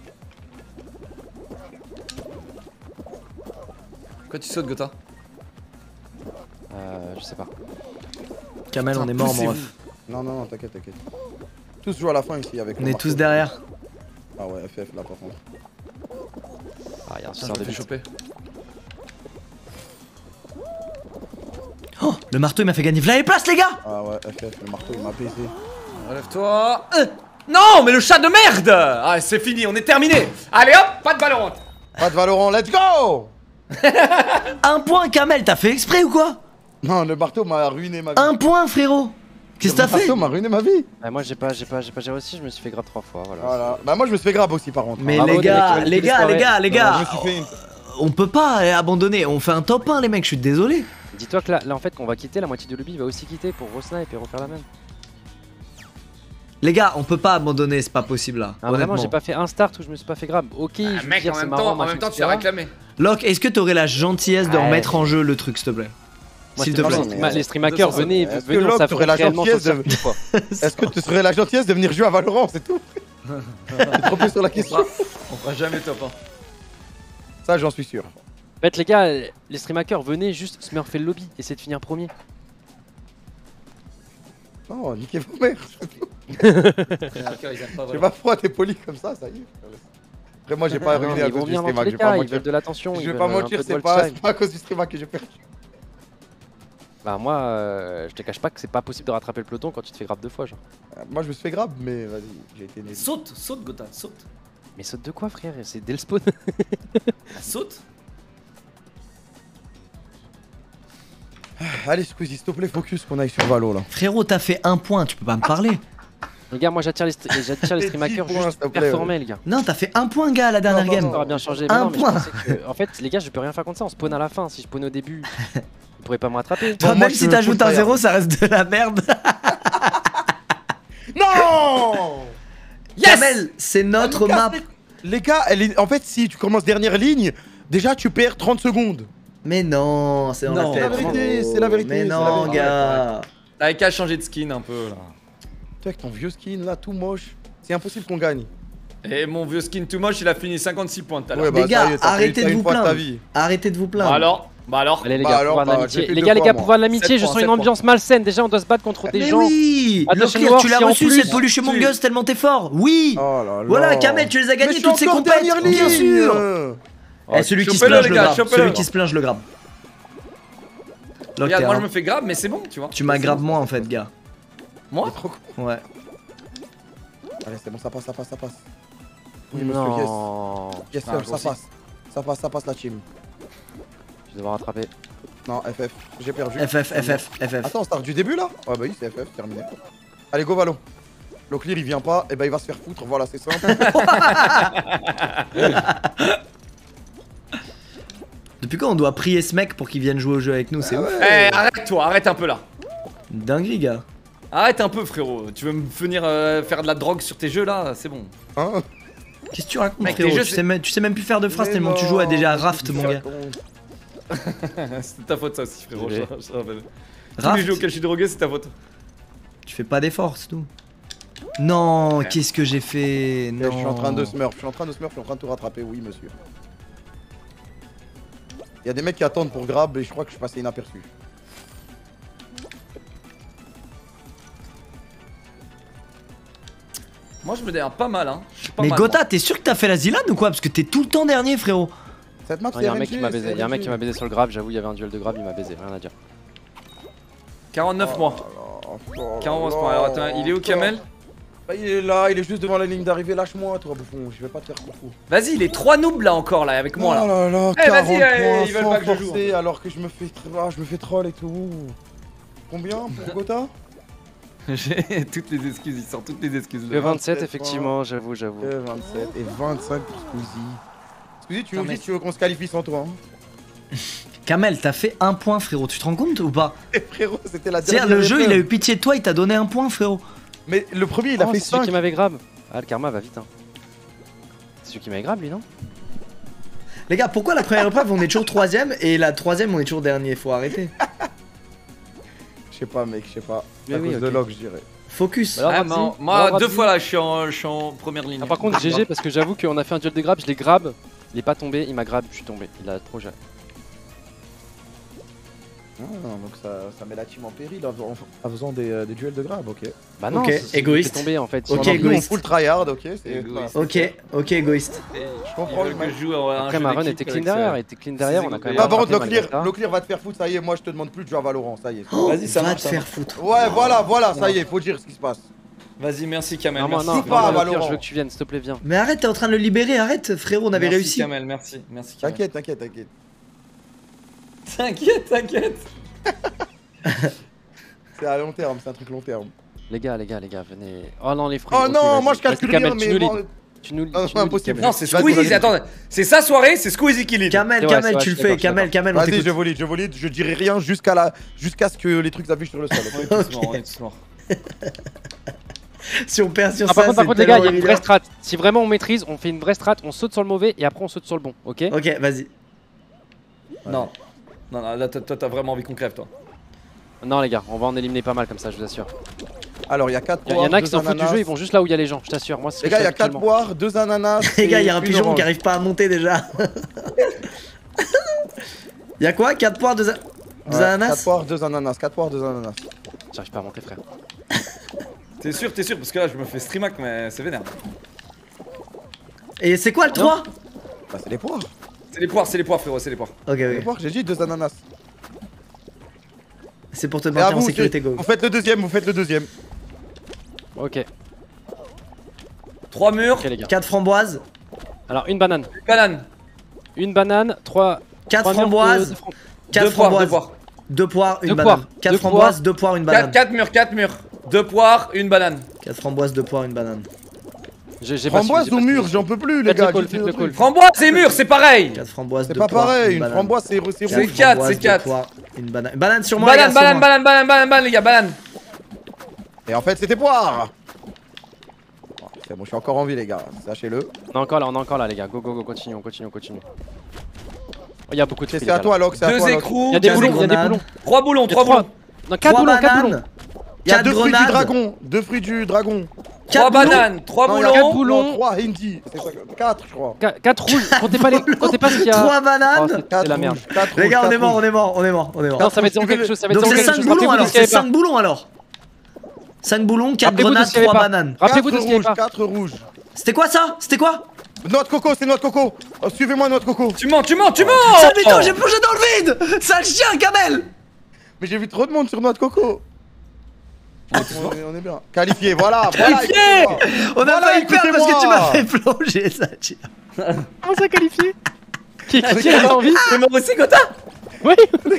Pourquoi tu sautes, Gotha? Euh, je sais pas. Kamel, on est mort, mon ref. Non, non, non, t'inquiète, t'inquiète. Tous jouent à la fin ici avec On le est marteau. tous derrière. Ah ouais, F F là par contre. Ah, y'a un Putain, suceur je de me fais bite. choper. Oh, le marteau, il m'a fait gagner. V'là les places, les gars. Ah ouais, F F, le marteau il m'a baisé. Relève-toi. Euh. Non, mais le chat de merde. Ah, c'est fini, on est terminé. Allez hop, pas de Valorant. Pas de Valorant, let's go. Un point, Kamel, t'as fait exprès ou quoi? Non, le marteau m'a ruiné ma vie. Un point, frérot. Qu'est-ce que t'as Le fait? marteau m'a ruiné ma vie. Ah, moi j'ai pas, j'ai pas, j'ai pas géré aussi, je me suis fait grave trois fois. Voilà. Voilà. Bah moi je me suis fait grab aussi par contre. Mais Bravo, les les gars, mecs qui les veulent gars, tous les gars, les Je me gars, suis fait une. on peut pas euh, abandonner. On fait un top un, les mecs, je suis désolé. Dis-toi que là, là en fait qu'on va quitter, la moitié du lobby va aussi quitter pour re-snipe et refaire la même. Les gars, on peut pas abandonner, c'est pas possible là. Ah, vraiment, honnêtement. j'ai pas fait un start où je me suis pas fait grab. Ok, je Ah, veux mec, dire, en c'est même marrant, temps, en machin, même temps, tu et cetera. as réclamé. Locke, est-ce que t'aurais la gentillesse de Ouais. remettre en jeu le truc, s'il te plaît? Moi, S'il c'est te pas plaît. les stream- les streamhackers, deux cents. venez, Est-ce que venez, on Locke s'affronte aurait la réellement sur gentillesse le de- circuit, quoi. Est-ce que tu serais la gentillesse de venir jouer à Valorant, c'est tout? T'es trompé sur la On question. fera, on fera jamais top un. Ça j'en suis sûr. En fait, les gars, les streamhackers, venez juste smurfer le lobby, essayez de finir premier. Non, niquez vos mères. Les hackers, ils aiment pas J'ai Valorant. pas froid, t'es poli comme ça, ça y est. Après moi j'ai pas Ah non, ruiné mais à ils vont cause du venir dans tous stream, les je vais pas cas, ils mentir. veulent de l'attention. Je ils vais veulent pas un mentir, peu de c'est watch pas, time. c'est pas à cause du stream que j'ai perdu. Bah moi, euh, je te cache pas que c'est pas possible de rattraper le peloton quand tu te fais grab deux fois, genre. Euh, Moi je me suis fait grab, mais vas-y, j'ai été né. Saute, saute, Gotha, saute. Mais saute de quoi, frère? C'est dès le spawn. Saute. Allez Squeezie, s'il te plaît, focus qu'on aille sur Valo là. Frérot, t'as fait un point, tu peux pas me parler. Les gars, moi j'attire les, st- j'attire les Fais streamhackers dix points, juste s'il te plaît, performer, les gars. Non, t'as fait un point, gars, à la dernière Non, non, game. non. Ça aura bien changé. Un mais non, mais je point. pensais que- En fait, les gars, je peux rien faire contre ça. On spawn à la fin. Si je spawn au début, vous pourrez pas me rattraper. Toi, Bon, moi, même je si me t'ajoutes fous un de zéro, ça reste de la merde. Non. Kamel, c'est notre Les gars, map. Les gars, elle est... en fait, si tu commences dernière ligne, déjà tu perds trente secondes. Mais non, c'est dans Non. la tête. C'est la vérité, c'est la vérité, Mais c'est la non, vérité. gars. T'avais qu'à changer de skin un peu là. Toi avec ton vieux skin là, tout moche, c'est impossible qu'on gagne. Et mon vieux skin tout moche, il a fini cinquante-six points tout à l'heure. Ouais, bah, Les gars, sérieux, t'as arrêtez fait de une vous fois ta plaindre. vie. Arrêtez de vous Bah plaindre. alors, bah alors. Allez, les Bah gars, alors, pouvoir de bah, l'amitié. j'ai fait Les deux gars, les fois, gars, moi. pouvoir de l'amitié, Sept je points, sens une sept ambiance malsaine. Déjà, on doit se battre contre des Mais gens. oui, Attention, Locklear, Noir, tu l'as si en reçu plus- cette peluche Among tu- Us tellement t'es fort. Oui. Oh là là. Voilà, Kamel, tu les as Mais je gagnés suis toutes ces encore compètes. dernière Bien ligne. sûr. Euh. Eh, celui qui se chopez-le, plaint, je les le gars, grabe. chopez-le. Celui qui se plaint, je le grabe. Regarde, Locklear, moi je hein. me fais grave, mais c'est bon, tu vois. Tu m'as grave moi en fait, gars. Moi C'est trop cool. Ouais. Allez, c'est bon, ça passe, ça passe, ça passe. Oui, monsieur, yes. Non. Yes, Ah, sir, moi ça aussi. passe. Ça passe, ça passe la team. Je vais devoir rattraper. Non, F F, j'ai perdu. F F, F F, F F. Attends, on start du début là? Ah bah oui, c'est F F, terminé. Allez, go Valo. Locklear il vient pas, et bah il va se faire foutre, voilà, c'est simple. Depuis quand on doit prier ce mec pour qu'il vienne jouer au jeu avec nous? C'est ouf. Eh, arrête-toi, arrête un peu là. Dinguerie, gars. Arrête un peu, frérot. Tu veux me venir euh, faire de la drogue sur tes jeux là? C'est bon. Hein? Qu'est-ce que tu racontes, Mec, frérot? tes jeux, tu, c'est- sais même, tu sais même plus faire de phrases Mais tellement tu non, joues à déjà à qu'est-ce Raft, que mon tu gars. racontes? C'est ta faute ça aussi, frérot. Je, Désolé. je te rappelle. Tous les Raft, jeux auxquels je suis drogué, c'est ta faute. tu fais pas d'efforts, c'est tout. Non, qu'est-ce que j'ai fait? Eh, Non. Je suis en train de smurf, je suis en train de smurf, je suis en train de tout rattraper, oui monsieur. Il y a des mecs qui attendent pour grab et je crois que je suis passé inaperçu. Moi, je me démarre pas mal, hein. Je suis pas Mais mal, Gotha, t'es sûr que t'as fait la Zilan ou quoi? Parce que t'es tout le temps dernier, frérot. Cette map, Il c'est y a un mec qui m'a R N G, baisé, c'est y a un mec R N G. qui m'a baisé sur le grab, j'avoue, il y avait un duel de grab, il m'a baisé, rien à dire. moi. quarante-neuf mois. Oh là là, quarante points. Alors, attends, il est où, Kamel? Bah, il est là, il est juste devant la ligne d'arrivée, lâche-moi toi bouffon, je vais pas te faire coucou. Vas-y, les trois noobs là encore, là, avec moi, là. Oh là là, Eh, vas-y, quarante eh, points ils veulent sans pas que je joue. forcer, alors que je me fais, ah, je me fais troll et tout. Combien pour Gotha? J'ai toutes les excuses, il sort toutes les excuses. Le là. vingt-sept, vingt-sept, effectivement, j'avoue, j'avoue. Euh, vingt-sept et vingt-cinq pour Squeezie. Squeezie, tu nous Non, mais- dis si tu veux qu'on se qualifie sans toi. Hein. Kamel, t'as fait un point, frérot. Tu te rends compte ou pas? Eh, frérot, c'était la C'est-à-dire, dernière le jeu, il a épreuve. eu pitié de toi, il t'a donné un point, frérot. Mais le premier, il a Oh, fait c'est celui cinq. qui m'avait grab. Ah, le karma va vite, hein. C'est celui qui m'avait grab, lui, non? Les gars, pourquoi la première épreuve, on est toujours troisième et la troisième, on est toujours dernier? Faut arrêter. Je sais pas, mec, je sais pas. Oui, à oui, cause de ok. Log, je dirais. Focus. Alors, Ah, Rabzi, moi, moi, alors, deux Rabzi. fois là, je suis en, je suis en première ligne. Ah, par contre, G G, parce que j'avoue qu'on a fait un duel de grab, je l'ai grab, il est pas tombé, il m'a grab, je suis tombé. Il a trop géré. Ah, donc ça, ça met la team en péril en, en- en faisant des, euh, des duels de grab, ok. Bah non, Ok, c'est- c'est- égoïste. il est tombé en fait. Ok, Pendant que nous, on égoïste. full tryhard, ok. c'est- Égoïste. Ok, ok, égoïste. Je comprends, que le mec. je joue à un Après, jeu ma run d'équipe était clean avec derrière, ça. elle était clean derrière, on a quand même. Bah, par contre, rattrapé Locklear, malgré ça. Locklear va te faire foutre, ça y est, moi je te demande plus de jouer à Valorant, ça y est. Oh, Vas-y, ça va marche, te ça faire marche. foutre. Ouais, voilà, voilà, ça y est, faut dire ce qui se passe. Vas-y, merci Kamel. Non, moi, merci. non, Joue pas à non, Locklear, Valorant. je veux que tu viennes, s'il te plaît, viens. Mais arrête, t'es en train de le libérer, arrête, frérot, on avait Merci, réussi. Kamel, merci, merci. Kamel. T'inquiète, t'inquiète, t'inquiète. T'inquiète, t'inquiète. C'est à long terme, c'est un truc long terme. Les gars, les gars, les gars, venez. Oh non, les fruits. Oh ok, non, vas-y. moi je calcule Vas-y, rien, Kamel, tu mais nous bon, lead. Tu nous Non, tu nous lead, impossible. Kamel. Non, c'est Vas-y, Squeezie, vas-y. attends. C'est sa soirée, c'est Squeezie qui lead. Kamel, C'est vrai, Kamel, c'est vrai, tu je le suis fais, d'accord, Kamel, Kamel, on Vas-y, je t'écoute. valide, je valide, je dirai rien jusqu'à la... jusqu'à ce que les trucs affichent sur le sol. On est tous morts, on est tous morts. Si on perd sur Ah, par ça, contre, par c'est contre, les gars, il y a tellement une vraie évident. strat. Si vraiment on maîtrise, on fait une vraie strat, on saute sur le mauvais et après on saute sur le bon, ok? Ok, vas-y. Non. Non, non, là, toi, toi, t'as vraiment envie qu'on crève, toi. Non, les gars, on va en éliminer pas mal comme ça, je vous assure. Alors, il y a quatre Il y, poires, en a qui deux s'en foutent du ananas. jeu, ils vont juste là où il y a les gens, je t'assure. Moi, c'est ce Les que gars, je il y a fais quatre actuellement. poires, deux ananas. Les gars, il y a et un une pigeon orange. qui arrive pas à monter déjà. Il y a quoi? quatre poires, deux Ouais, ananas? quatre poires, deux ananas, quatre poires, deux ananas. J'arrive pas à monter, frère. T'es sûr, t'es sûr, parce que là, je me fais streamac, mais c'est vénère. Et c'est quoi le trois? Bah, c'est les poires. C'est les poires, c'est les poires, frérot, c'est les poires. Ok, Les ok. poires, j'ai dit deux ananas. C'est pour te Et à maintenir en vous, sécurité, c'est- go. vous faites le deuxième, vous faites le deuxième. Ok, Trois murs, ok, les gars. quatre quatre framboises. Alors, une banane. bananes, Une banane, trois. quatre trois murs de- framboises. de fram- quatre deux poires, deux framboises. poires. deux poires, une Deux banane. poires, quatre deux framboises, poires. deux poires, une Quatre, banane. quatre murs, quatre murs. Deux poires, une banane. quatre framboises, deux poires, une banane. J'ai j'ai pas Framboise suivi, ou j'ai pas mur, suivi. j'en peux plus, les Faites le gars. call, dites faites le le truc. call. Framboise et murs, c'est pareil. quatre framboises, C'est deux pas poires, pareil, une banane. framboise c'est c'est C'est rouge. quatre, c'est Framboises, deux quatre. poires, une banane. Une banane sur moi, les Banane, gars, sur banane, moi. banane, banane, banane, banane, les gars, banane. Et en fait, c'était poire. Oh, c'est bon, je suis encore en vie, les gars. Sachez-le. On est encore là, on est encore là, les gars. Go, go, go, continue, on continue, on continue. Oh, il y a beaucoup de C'est fruits, c'est les à gars, toi, Locke, c'est à Deux toi, Locke. écrous, Il y a des quatre boulons, il y a des grenades. boulons. Trois boulons, Il y a trois trois. boulons. Non, quatre Trois boulons, quatre boulons. bananes. Il y a quatre deux fruits du grenades. dragon. Deux fruits du dragon. Trois Quatre boulons. bananes, trois Non, il y a boulons. quatre boulons. Non, trois Hindi. C'est ça, quatre, je crois. Qua- Quatre rouges, comptez pas les. Comptez pas ce qu'il y a. Trois Oh, bananes. c'est- c'est Quatre la merde. rouges, quatre Les gars, rouges, on est quatre mort, on rouges. est mort, on est mort, on est mort. Non, ça va être zéro Tu veux- quelque chose, ça va être Donc zéro c'est quelque cinq chose. boulons Rappelez-vous de alors, ce qu'il y c'est avait cinq boulons alors. cinq boulons, quatre Rappelez-vous de grenades, ce qu'il y avait trois pas. bananes. pas. Rappelez-vous de Quatre ce qu'il y avait rouges, pas. quatre rouges. C'était quoi ça? C'était quoi? Noix de coco, c'est noix de coco. Oh, suivez-moi, noix de coco. Tu mens, tu mens, tu mens. Salvito, j'ai plongé dans le vide. Sale chien, Kamel. Mais j'ai vu trop de monde sur noix de coco. on, est, on est bien. Qualifié, voilà. voilà, Qualifié. écoutez-moi. On a Voilà, failli perdre parce que tu m'as écoutez-moi. fait plonger, sale chien. Comment ça qualifié? Qui qui a envie? T'es mort aussi, Gotha? Oui.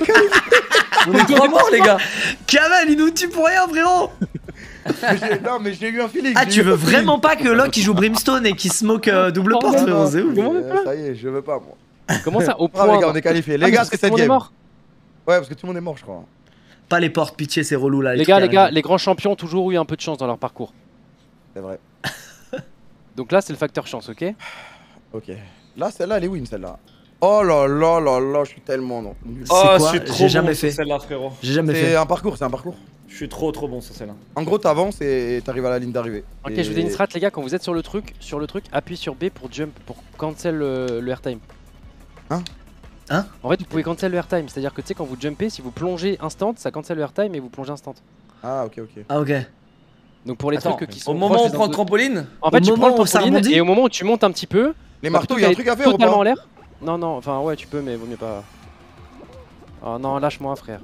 On est trois morts, les gars. Kamel, il nous tue pour rien, frérot. Mais j'ai- Non, mais j'ai eu un feeling. Ah, j'ai tu eu veux un feeling. vraiment pas que Locke il joue Brimstone et qu'il smoke euh, double Oh, porte, non, frérot? C'est ouf. Comment on Euh, fait Ça y est, je veux pas, moi. Comment ça au Ah, point? les gars, on est qualifiés. Les Ah, gars, parce que c'est tout cette le monde est game. mort. Ouais, parce que tout le monde est mort, je crois. Pas les portes, pitié, c'est relou là. Les trucs gars, à les rien. gars, les grands champions ont toujours eu un peu de chance dans leur parcours. C'est vrai. Donc là, c'est le facteur chance, ok? Ok. Là, celle-là, elle est win, celle-là. Oh là là là là, je suis tellement non. nul. Oh, quoi je suis J'ai trop jamais bon fait. sur celle-là, frérot. J'ai jamais C'est fait. un parcours, c'est un parcours. Je suis trop trop bon sur celle-là. En gros, t'avances et t'arrives à la ligne d'arrivée. Ok, Et- je vous donne une strat, les gars. Quand vous êtes sur le truc, sur le truc, appuyez sur B pour jump, pour cancel le, le airtime. Hein? Hein? En fait, vous pouvez cancel le airtime, c'est-à-dire que tu sais, quand vous jumpez, si vous plongez instant, ça cancel le airtime et vous plongez instant. Ah, ok, ok. Ah, ok. Donc pour les Attends, trucs qui sont. au moment où proches on des prend le endos- trampoline. En fait, au tu moment prends le où ça trampoline rebondit et au moment où tu montes un petit peu. Les bah, marteaux, le il y a un truc truc à faire ou totalement en pas? l'air. Non, non, enfin ouais, tu peux, mais vaut mieux pas. Oh non, lâche-moi, frère.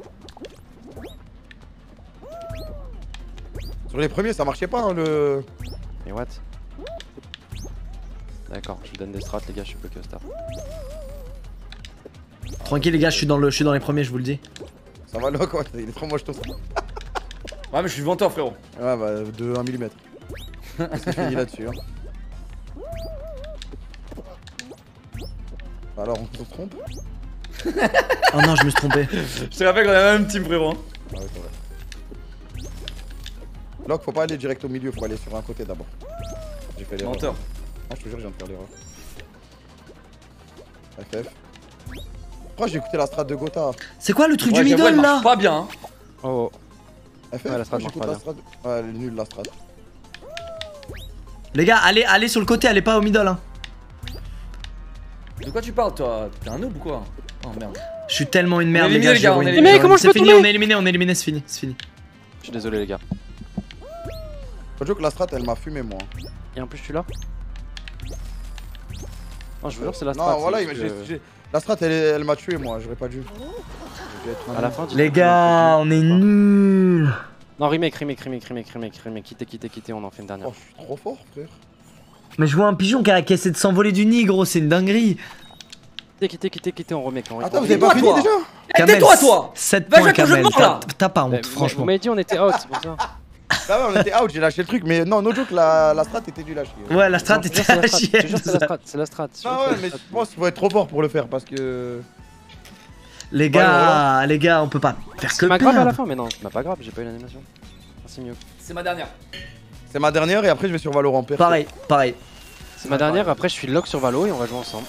Sur les premiers, ça marchait pas, hein, le. Mais what? D'accord, je vous donne des strats, les gars, je suis bloqué au start. Tranquille les gars, je suis dans le, je suis dans les premiers, je vous le dis. Ça va là, quoi. Il est trop moche, ton. Ouais, mais je suis venteur, frérot. Ouais, bah, de un millimètre. C'est fini là-dessus, hein. Alors, on se trompe? Oh non, je me suis trompé. Je te rappelle qu'on a la même team, frérot. hein. Ah ouais, c'est vrai. Locke, faut pas aller direct au milieu, faut aller sur un côté d'abord. J'ai fait l'erreur. Menteur. Non, je te jure, je viens de faire l'erreur. F F. Pourquoi j'ai écouté la strat de Gotha? C'est quoi le truc Ouais, du j'avoue, elle middle marche là? pas bien. Hein. Oh, F F, Ouais, la strat pourquoi marche j'écoute pas la strat de- Ouais, elle est nulle la strat. Les gars, allez, allez sur le côté, allez pas au middle hein. De quoi tu parles, toi? T'es un noob ou quoi? Oh merde. Je suis tellement une merde est les gars, éliminé, les gars, je on ruine. est Je éliminé. ruine. comment je C'est peux fini, tomber on est éliminé, on est éliminé, c'est fini, c'est fini. je suis désolé, les gars. Faut dire que la strat elle m'a fumé moi. Et en plus, je suis là. Non, je vous jure, c'est la strat. Non, voilà, c'est il m'a- juste j'ai- que- j'ai- la strat elle, elle m'a tué moi, j'aurais pas dû. J'ai dû être un À la noob. fin, dis- Les gars, on est nuls. Non, remake, remake, remake, remake, remake, remake. Quittez, quittez, quittez, on en fait une dernière. Oh, je suis trop fort, frère. Mais je vois un pigeon qui a qui essaie de s'envoler du nid, gros, c'est une dinguerie. Quittez, quittez, quittez, quittez, on remake. On remake. Attends, vous avez avez pas pas fini toi. déjà? Eh, Kamel, tais-toi, toi! sept Va points, jouer ton jeu de Kamel. mort, là. T'as t'as pas Mais honte, vous- franchement. Vous m'avez dit, on était out, c'est pour ça. Bah ouais, on était out, j'ai lâché le truc, mais non, no joke, la, la strat était nulle à chier. Ouais, la strat Non, je te était jure, c'est à la strat, je te chier. jure, c'est la strat, c'est la strat. Ah ouais, mais je pense qu'il faut être trop fort pour le faire parce que. Les Ouais, gars, les gars, on peut pas faire que C'est ma grave à la perdre. fin, mais non, c'est pas grave, j'ai pas eu l'animation. Merci mieux. C'est ma dernière. C'est ma dernière et après je vais sur Valorant perso. Pareil, pareil. C'est ma dernière, après je suis lock sur Valo et on va jouer ensemble.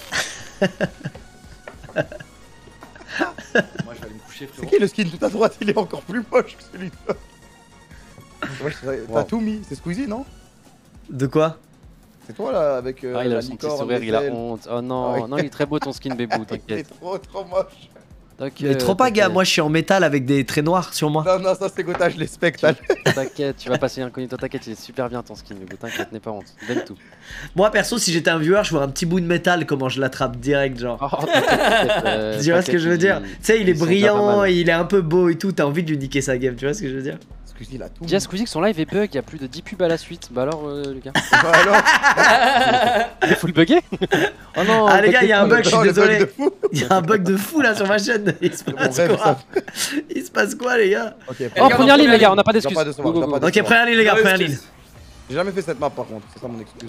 Moi, je vais aller me coucher, C'est frérot. qui le skin tout à droite? Il est encore plus moche que celui-là. Ouais, c'est- T'as Wow. tout mis, c'est Squeezie non? De quoi? C'est toi là avec euh, Ah, il a la son petit licorne, sourire, les il a ailes. honte. Oh non, Ouais. non, il est très beau ton skin, bébou, Il est t'inquiète. trop trop moche. Mais trop pas, gars, moi je suis en métal avec des traits noirs sur moi. Non, non, ça c'est Gotha, je les spectacle. T'inquiète, tu vas passer incognito, t'inquiète, il est super bien ton skin, bébou, t'inquiète, n'aie pas honte. Donne tout. Moi perso, si j'étais un viewer, je vois un petit bout de métal, comment je l'attrape direct, genre. Oh, t'inquiète, t'inquiète, euh, Tu vois ce que t'inquiète, je veux dire? il- Tu sais, il est ils sont déjà pas brillant, mal. il est un peu beau et tout, t'as envie de lui niquer sa game, tu vois ce que je veux dire? Squeezie il a tout mis. Dis à Squeezie que son live est bug, il y a plus de dix pubs à la suite. Bah alors, euh, les gars. Bah alors, Il faut le bugger. Oh non, Ah les bug gars, de il y a un fou. bug, je suis non, le bug désolé. de fou. Il y a un bug de fou là sur ma chaîne. Il se Mon passe rêve, quoi? ça. Il se passe quoi les gars? Ok, Oh, Regarde, première en ligne, les gars, première on n'a pas ligne. d'excuses. T'as pas de savoir, Go, go, t'as go. pas de- Ok, première ligne les gars, première ligne. j'ai jamais fait cette map par contre, c'est ça mon excuse.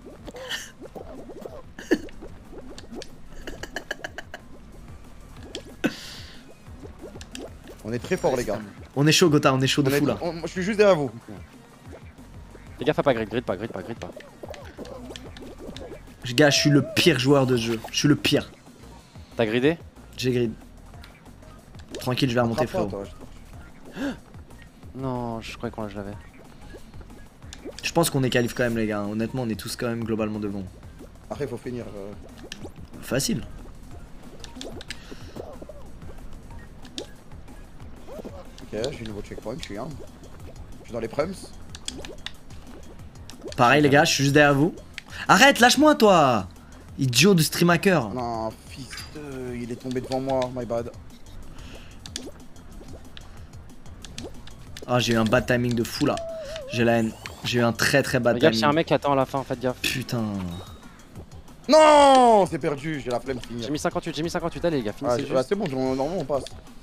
On est très fort les gars. On est chaud Gotha, on est chaud de On est- fou là. on- je suis juste derrière vous. Les gars, fais pas grid, grid pas, grid pas, grid pas. Gars, je suis le pire joueur de ce jeu. Je suis le pire. T'as gridé? J'ai grid. Tranquille, je vais remonter Attrape pas, frérot. toi. Non, je croyais qu'on l'avait. Je pense qu'on est qualif quand même les gars. Honnêtement, on est tous quand même globalement devant. Après il faut finir. euh. Facile. Ok, j'ai un nouveau checkpoint, je suis un. Je suis dans les prums. Pareil les gars, je suis juste derrière vous. Arrête, lâche-moi toi. Idiot de stream hacker. Non, fils de... il est tombé devant moi, my bad. Ah, j'ai eu un bad timing de fou là. J'ai la haine. J'ai eu un très très bad Regarde, il y a un timing. mec qui attend à la fin, faites gaffe. Putain. Non, c'est perdu, j'ai la flemme de finir. J'ai mis cinquante-huit, j'ai mis cinquante-huit, allez les gars, Ah, finissez j'ai- juste. bah, c'est bon, on- normalement on passe.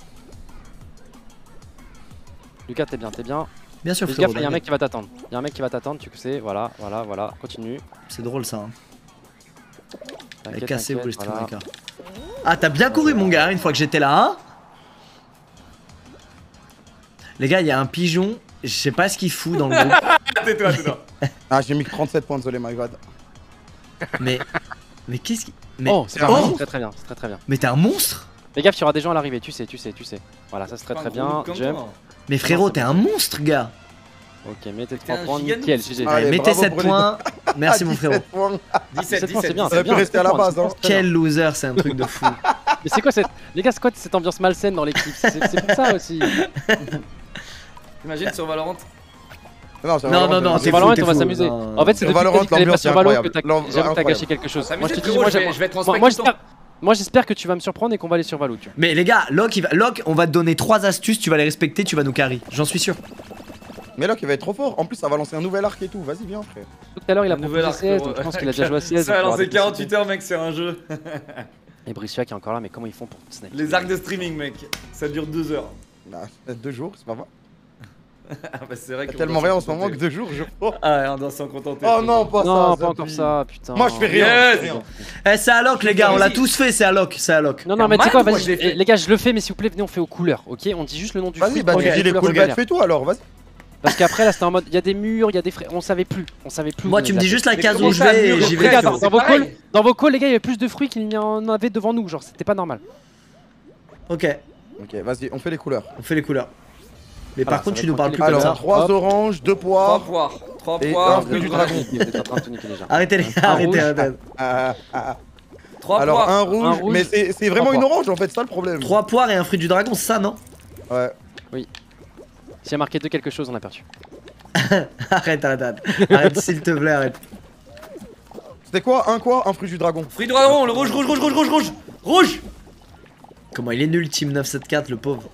Lucas, t'es bien, t'es bien. Bien sûr Fais frérot. gaffe, il y a un mec qui va t'attendre. Il y a un mec qui va t'attendre, tu sais, voilà, voilà, voilà, continue. C'est drôle ça. Hein. Allez, T'inquiète, cassez-vous les t'inquiète, stream voilà. hackers. Ah, t'as bien couru mon gars une fois que j'étais là, hein. Les gars, il y a un pigeon. Je sais pas ce qu'il fout dans le groupe. Tais-toi, tais-toi. Ah, j'ai mis trente-sept points, désolé, my bad. Mais. Mais qu'est-ce qui. Mais. Oh, c'est Oh c'est très très bien, c'est très très bien. Mais t'es un monstre. Fais gaffe, il y aura des gens à l'arrivée, tu sais, tu sais, tu sais. Voilà, ça c'est très Pas très un bien. gros noob comme Jump. toi. Mais frérot, t'es un monstre, gars. Ok, mettez T'es trois un points, giga nickel, noob. G G. Ah, Allez, Mettez bravo sept pour les- points. Merci Ah, mon frérot. dix-sept points. dix-sept, sept points, c'est dix-sept. bien, Ça c'est aurait pu bien. rester à la sept points, base, hein. c'est bien. Quel loser, c'est un truc de fou. Mais c'est quoi cette. Les gars, c'est quoi cette ambiance malsaine dans l'équipe? C'est c'est pour ça aussi. T'imagines sur Valorant? Non, c'est Non, Valorant, non, non, c'est t'es Valorant, fou, on va t'es s'amuser. fou, non. En fait, c'est Sur depuis que t'as Valorant, dit que t'allais pas l'ambiance sur est Valo que incroyable. t'as. L'ambiance J'avoue que t'as incroyable. gâché quelque chose. Ça Moi, je te dis, frérot, moi, je vais, j'avoue- je vais être moi, respect moi, tout le temps. j'espère. Moi, j'espère que tu vas me surprendre et qu'on va aller sur Valo, tu vois. Mais les gars, Locke, il va... Locke, on va te donner trois astuces, tu vas les respecter, tu vas nous carry. J'en suis sûr. Mais là, qui va être trop fort. En plus, ça va lancer un nouvel arc et tout. Vas-y, viens, frère. Tout à l'heure, il a Nouvel proposé arc, C S, frérot. donc je pense qu'il a déjà joué à C S. Ça a donc il aura lancé des quarante-huit possibilités. heures, mec, c'est un jeu. Et Bricia qui est encore là, mais comment ils font pour sniper? Les arcs de streaming, mec, ça dure deux heures. Nah, deux jours, c'est pas vrai. Ah bah c'est vrai Y'a qu'on tellement doit rien s'en en ce moment que contenter. deux jours, je crois. Ah ouais, on doit s'en contenter. Oh non, pas ça. Non, ça pas encore pue. ça, putain. Moi, je fais rien. Yes. je fais rien. Eh, c'est à Locke, les gars, on l'a Vas-y. tous fait, c'est à Locke, c'est à Locke. Non, non, mais tu sais quoi, Mal, moi, je vas-y, l'ai fait. eh, les gars, je le fais, mais s'il vous plaît, venez, on fait aux couleurs, ok? On dit juste le nom du Vas-y, fruit. bah on tu dit dis les les couleurs cool, de bah galère. fais-toi alors, vas-y. Parce qu'après, là, c'était en mode, il y a des murs, il y a des frais. On savait plus, on savait plus. Moi, où tu me donner dis de juste la Mais case comment où je ça, vais mur et de j'y près, vais. la- frérot. dans c'est vos pareil. calls, dans vos calls, les gars, il y avait plus de fruits qu'il n'y en avait devant nous, genre c'était pas normal. Ok, Ok, vas-y, on fait les couleurs. on fait les couleurs. Mais Voilà, par contre, ça tu va nous être parles plus tranquille. comme Alors, ça. trois Hop. oranges, deux Trois poires. poires. Trois Et poires. un fruit deux du grenades. dragon. Vous êtes en train de tout niquer déjà. Arrêtez les gars, Un arrêtez, rouge. arrêtez. Ah, ah, ah. Trois Alors, poires. un rouge, Un rouge, mais c'est c'est vraiment trois une poires. orange en fait, c'est ça le problème. Trois poires et un fruit du dragon, c'est ça, non? Ouais. S'il y a marqué deux quelque chose, on a perdu. Arrête, arrête, arrête. Arrête, s'il te plaît, arrête. C'était quoi? Un quoi? Un fruit du dragon. Fruit du dragon, le rouge, rouge, rouge, rouge, rouge, rouge. Rouge. Comment il est nul, Team neuf sept quatre, le pauvre.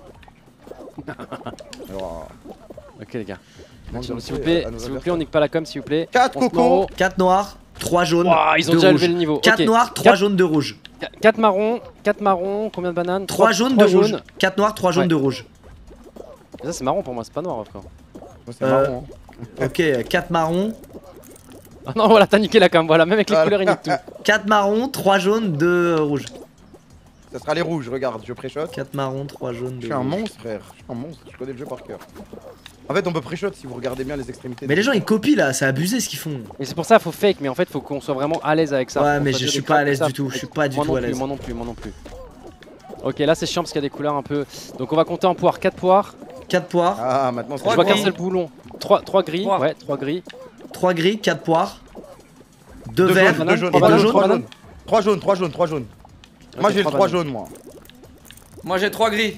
Alors, Ok, les gars. manque de S'il vous respect plaît, à nos s'il vous plaît, adversaires. on nique pas la com, s'il vous plaît. Quatre On se met en cocos. haut. quatre noirs, trois jaunes, Ouah, ils ont deux déjà rouges. élevé le niveau. quatre Ok. noirs, trois Quatre- jaunes, deux rouges. quatre marrons, quatre marrons, combien de bananes? trois jaunes, trois deux rouges. quatre noirs, trois jaunes, Ouais. deux rouges. Ça, c'est marron pour moi, c'est pas noir, encore. Ouais, c'est Euh, marrant. hein. Ok, quatre marrons. Ah non, voilà, t'as niqué la com, voilà, même avec les Voilà. couleurs, il nique tout. quatre marrons, trois jaunes, deux rouges. Ça sera les rouges, regarde, je pré-shot. quatre marrons, trois jaunes, Je deux suis un rouges. monstre, frère. Je suis un monstre, je connais le jeu par cœur. En fait, on peut pré-shot si vous regardez bien les extrémités. Mais les gens ils copient là, c'est abusé ce qu'ils font. Et c'est pour ça, faut fake, mais en fait, faut qu'on soit vraiment à l'aise avec ça. Ouais, Faut mais qu'on je soit suis des pas à cracks l'aise comme du ça. tout, je suis pas du Moi tout non à plus, l'aise. moi non plus, moi non plus. Ok, là c'est chiant parce qu'il y a des couleurs un peu. Donc on va compter en poires, quatre poires. quatre poires, Ah, maintenant c'est Trois Je vois bon. qu'un seul boulon. trois, trois gris, Trois. ouais, trois gris. trois gris, quatre poires, deux Deux verts jaunes, bananes, deux jaunes, et trois deux bananes, jaunes. trois bananes. jaunes. Trois jaunes, trois jaunes, trois jaunes. Moi Ok, j'ai le trois trois bananes. jaunes, moi. Moi j'ai trois gris.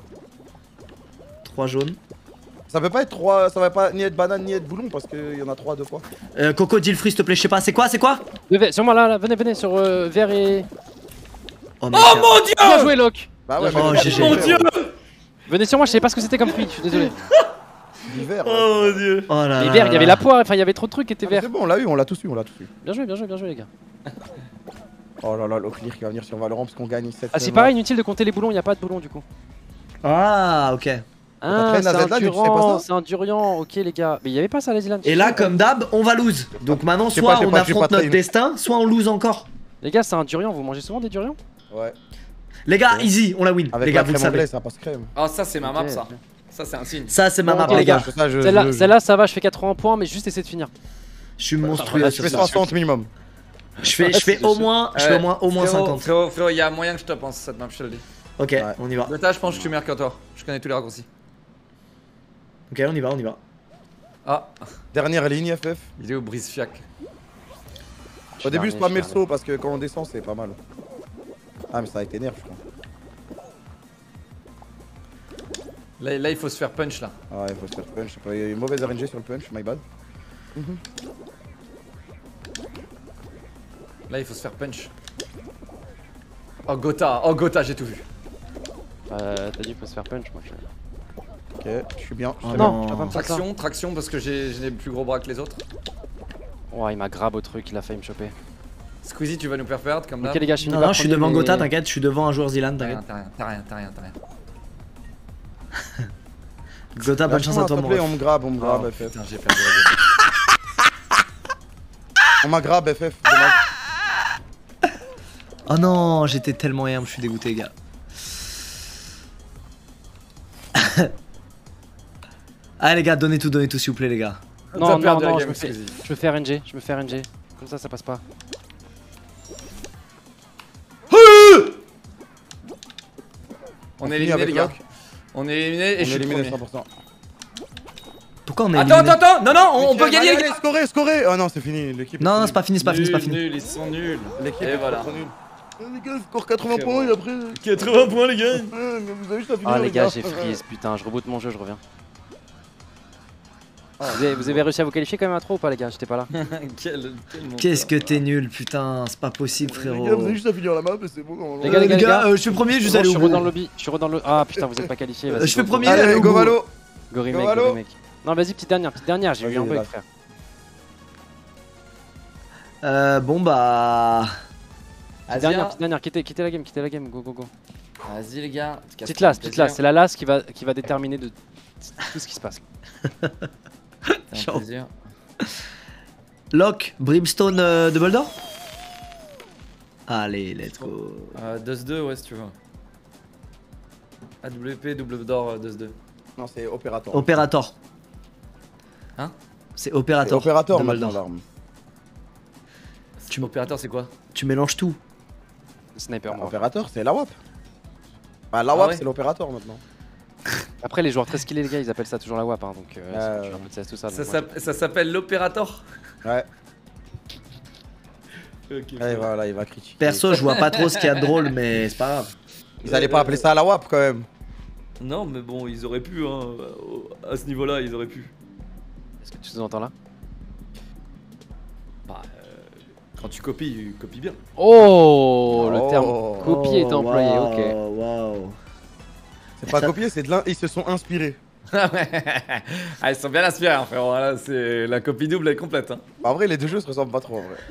trois jaunes. Ça peut pas être trois, ça va pas ni être banane ni être boulon parce qu'il y en a trois deux fois. Euh, Coco, dis le fruit s'il te plaît, je sais pas, c'est quoi, c'est quoi? Le vert- sur moi là, là, venez, venez, sur euh, vert et. Oh, Oh mon dieu. Bien joué, Locke! Bah ouais, Oh, mais G G. Mon dieu. Venez sur moi, je sais pas ce que c'était comme fruit, je suis désolé. L'hiver. Oh mon dieu. Oh là Les là verts, là il y avait là. la poire, enfin il y avait trop de trucs qui étaient verts. C'est bon, on l'a eu, on l'a tous eu, on l'a tous eu. Bien joué, bien joué, bien joué, les gars. Oh là là, l'Oclear qui va venir sur Valorant parce qu'on gagne sept. Ah, c'est pareil, inutile de compter les boulons, il y a pas de boulons du coup. Ah, ok. Ah, traîné c'est à Zelda, un mais tu sais pas durant, ça c'est un durian, ok les gars. Mais il y avait pas ça, les Islands. Et là, comme d'hab, on va lose. Donc maintenant, Je sais soit pas, je sais on pas, je sais affronte pas notre train. destin, soit on lose encore. Les gars, c'est un durian, vous mangez souvent des durians? Ouais. Les gars, easy, on la win. Avec Les gars, la vous le crème savez. anglaise, ça passe crème. Ah ça c'est ma map Ok, ça. ok. Ça c'est un signe. Ça, c'est ma Bon, map, ok, les les gars. gars. Ça, je- Celle-là, je- celle-là, ça va, je fais quatre-vingts points, mais juste essayer de finir. Je suis monstrueux Je sur fais ça. soixante minimum. Je fais, je fais au moins, je fais au moins, au moins frérot, cinquante. Frérot, frérot, il y a moyen que je te pense cette map, je te le dis. Ok, Ouais. on y va. Beta, je pense que je suis meilleur que toi. Je connais tous les raccourcis. Ok, on y va, on y va. Ah, Dernière ligne F F. il est où Brise Fiac? Au début, je c'est pas le saut parce que quand on descend, c'est pas mal. Ah, mais ça a été nerf, je crois. Là, là il faut se faire punch là. Ah, ouais, faut se faire punch. Il y a une mauvaise R N G sur le punch, my bad. Là il faut se faire punch. Oh Gotha, oh Gotha, j'ai tout vu. Euh, t'as dit qu'il faut se faire punch, moi je. Ok, je suis bien. je Oh suis Non, bien. tu vas pas me faire ça. Traction, traction parce que j'ai j'ai des plus gros bras que les autres. Ouais, il m'a grab au truc, il a failli me choper. Squeezie, tu vas nous faire perdre comme Ok, d'hab. les gars, je finis Non, pas non, je suis premier, devant mais- Gotha, t'inquiète, je suis devant un joueur Zilan, T'as t'inquiète. rien, t'as rien, t'as rien, t'as rien, t'as rien. Gotha, bonne chance à Lâche-moi, toi, s'il mon te plaît, ref. on me grabe, on me grabe Oh, F F. putain, j'ai perdu la game. On m'a grab F F, dommage. Oh non, j'étais tellement herbe, je suis dégoûté, gars. Allez, les gars, donnez tout, donnez tout, s'il vous plaît, les gars. T'as Non, non, perdu la non, je game, me fais, Squeezie. je me fais R N G, je me fais R N G. Comme ça, ça passe pas. On est finit éliminé avec les gars. Locke. On est éliminé et On je est suis éliminé premier. cent pour cent. Pourquoi on est Attends, éliminé attends, attends, non, non, on, on peut gagner les gars. Scorer, scorer. Ah non, c'est fini, l'équipe. Non, non, est c'est pas fini, c'est pas fini, c'est pas fini. Nul, ils sont nuls. L'équipe Et est voilà. trop nulle. Les gars, score quatre-vingts Frérot. points et après. quatre-vingts points, les gars. Ouais, mais vous avez juste à finir. Ah les gars, j'ai freeze, putain, je reboot mon jeu, je reviens. Vous avez, vous avez réussi à vous qualifier quand même à trois ou pas les gars? J'étais pas là. Quel, quel menteur. Qu'est-ce que t'es nul, putain, c'est pas possible, Les gars, vous frérot. avez juste à finir la map et c'est bon. normalement. Les gars, les gars, les gars. euh, je suis premier, je suis Bon, allé je au suis re bout. dans le lobby, je suis re dans le... Ah putain, vous êtes pas qualifié, Euh, vas-y. je fais go, premier. go. allez Allez, au go bout. Valo. Go remake, Go, go Valo. remake. Non, vas-y, petite dernière, petite dernière, j'ai eu Vas-y, un bug, là. frère. Euh, bon bah. Petite dernière, petite dernière, quittez, quittez la game, quittez la game, go, go, go. Vas-y, les gars. Petite last, petite last, c'est la last qui va, qui va déterminer de tout ce qui se passe. C'est un plaisir. Lock, Brimstone, euh, Dumbledore. Allez, let's go. Euh, Dust deux, ouais, si tu veux. A W P, double d'or, euh, Dust deux. Non, c'est opérateur. Opérator. Hein? C'est C'est opérateur. opérateur Dumbledore. maintenant l'arme. Tu opérateur, c'est quoi? Tu mélanges tout. Sniper, moi. Opérateur, c'est la W A P. Bah, la Ah W A P, ouais. c'est l'opérateur maintenant. Après, les joueurs très skillés, les gars, ils appellent ça toujours la W A P, hein, donc euh, Euh, tu fais un peu de C S, tout ça. Ça donc, ouais. s'app- ça s'appelle l'opérateur. Ouais. Ok. Allez, voilà, il va critiquer. Perso, je vois pas trop ce qu'il y a de drôle, mais c'est pas grave. Ils allaient pas appeler ça la W A P quand même. Non, mais bon, ils auraient pu, hein. au- À ce niveau-là, ils auraient pu. Est-ce que tu sous-entends là? Bah, euh, quand tu copies, tu copies bien. Oh, le Oh. terme copier est employé, wow, ok. Waouh. C'est pas Ça- copié, c'est de l'un. Ils se sont inspirés. Ah, ils sont bien inspirés, hein, frérot. Là, c'est la copie double, elle est complète. Hein. En vrai, les deux jeux se ressemblent pas trop en vrai.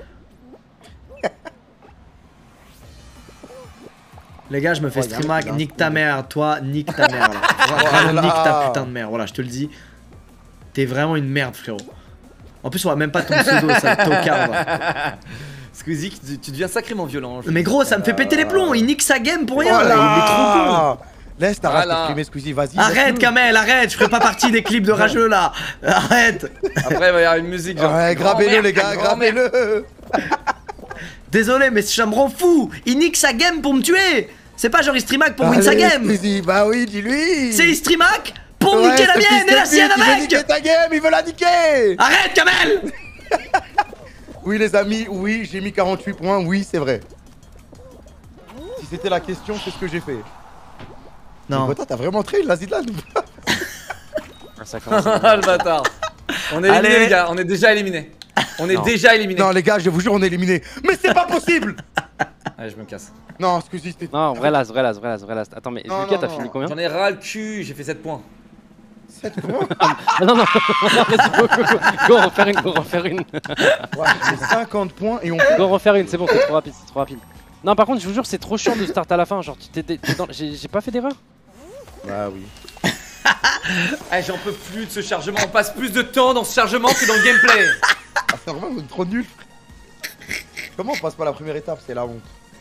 Les gars, je me fais Oh, stream il y a un- hack, il y a un nique truc. ta mère, toi, nique ta mère. Là. Oh Vraiment, là nique ta là. putain de mère. Voilà, je te le dis. T'es vraiment une merde, frérot. En plus, on voit même pas ton pseudo, ça tocard. va. Squeezie, tu, tu deviens sacrément violent. je- Mais gros, ça me fait péter les plombs. Il nique sa game pour rien. Voilà. Il est trop con. Laisse ta race Voilà. t'exprimer, Squeezy, vas-y. Arrête, laisse-le. Kamel, arrête. Je ferai pas partie des clips de rageux là. Arrête. Après, il va y avoir une musique genre. Ouais, grabez-le, grand-mère, les gars, grand-mère. grabez-le. Désolé, mais ça me rend fou. Il nique sa game pour me tuer. C'est pas genre il stream hack pour win sa Allez, game. Squeezy, bah oui, dis-lui. C'est il stream hack pour Ouais, niquer la ce mienne fils et la de sienne pute, il veut avec. niquer ta game, il veut la niquer. Arrête, Kamel. Oui, les amis, oui, j'ai mis quarante-huit points, oui, c'est vrai. Si c'était la question, c'est ce que j'ai fait. Non. Toi, t'as vraiment trail, la Zidane. Ah, ça commence. Ah, le bâtard. On est Allez. éliminé, les gars. On est déjà éliminé. On est Non. déjà éliminé. Non, les gars, je vous jure, on est éliminé. Mais c'est pas possible. Allez, je me casse. Non, excusez, c'était. Non, vrai last, vrai last, vrai last, vrai last. Attends, mais Non, Lucas, non, t'as non. fini combien? J'en ai ras le cul, j'ai fait sept points. sept points. Ah, non, non, vas-y, go, go, go, go, refaire une, go, refaire une. Ouais, j'ai cinquante points et on. Go, refaire une, c'est bon, c'est trop rapide, c'est trop rapide. Non, par contre, je vous jure, c'est trop chiant de start à la fin. Genre, tu t'es. t'es dans- J'ai j'ai pas fait d'erreur. Bah oui. Eh, j'en peux plus de ce chargement. On passe plus de temps dans ce chargement que dans le gameplay. Ah, c'est vraiment vous êtes trop nul. Comment on passe pas la première étape? C'est la honte.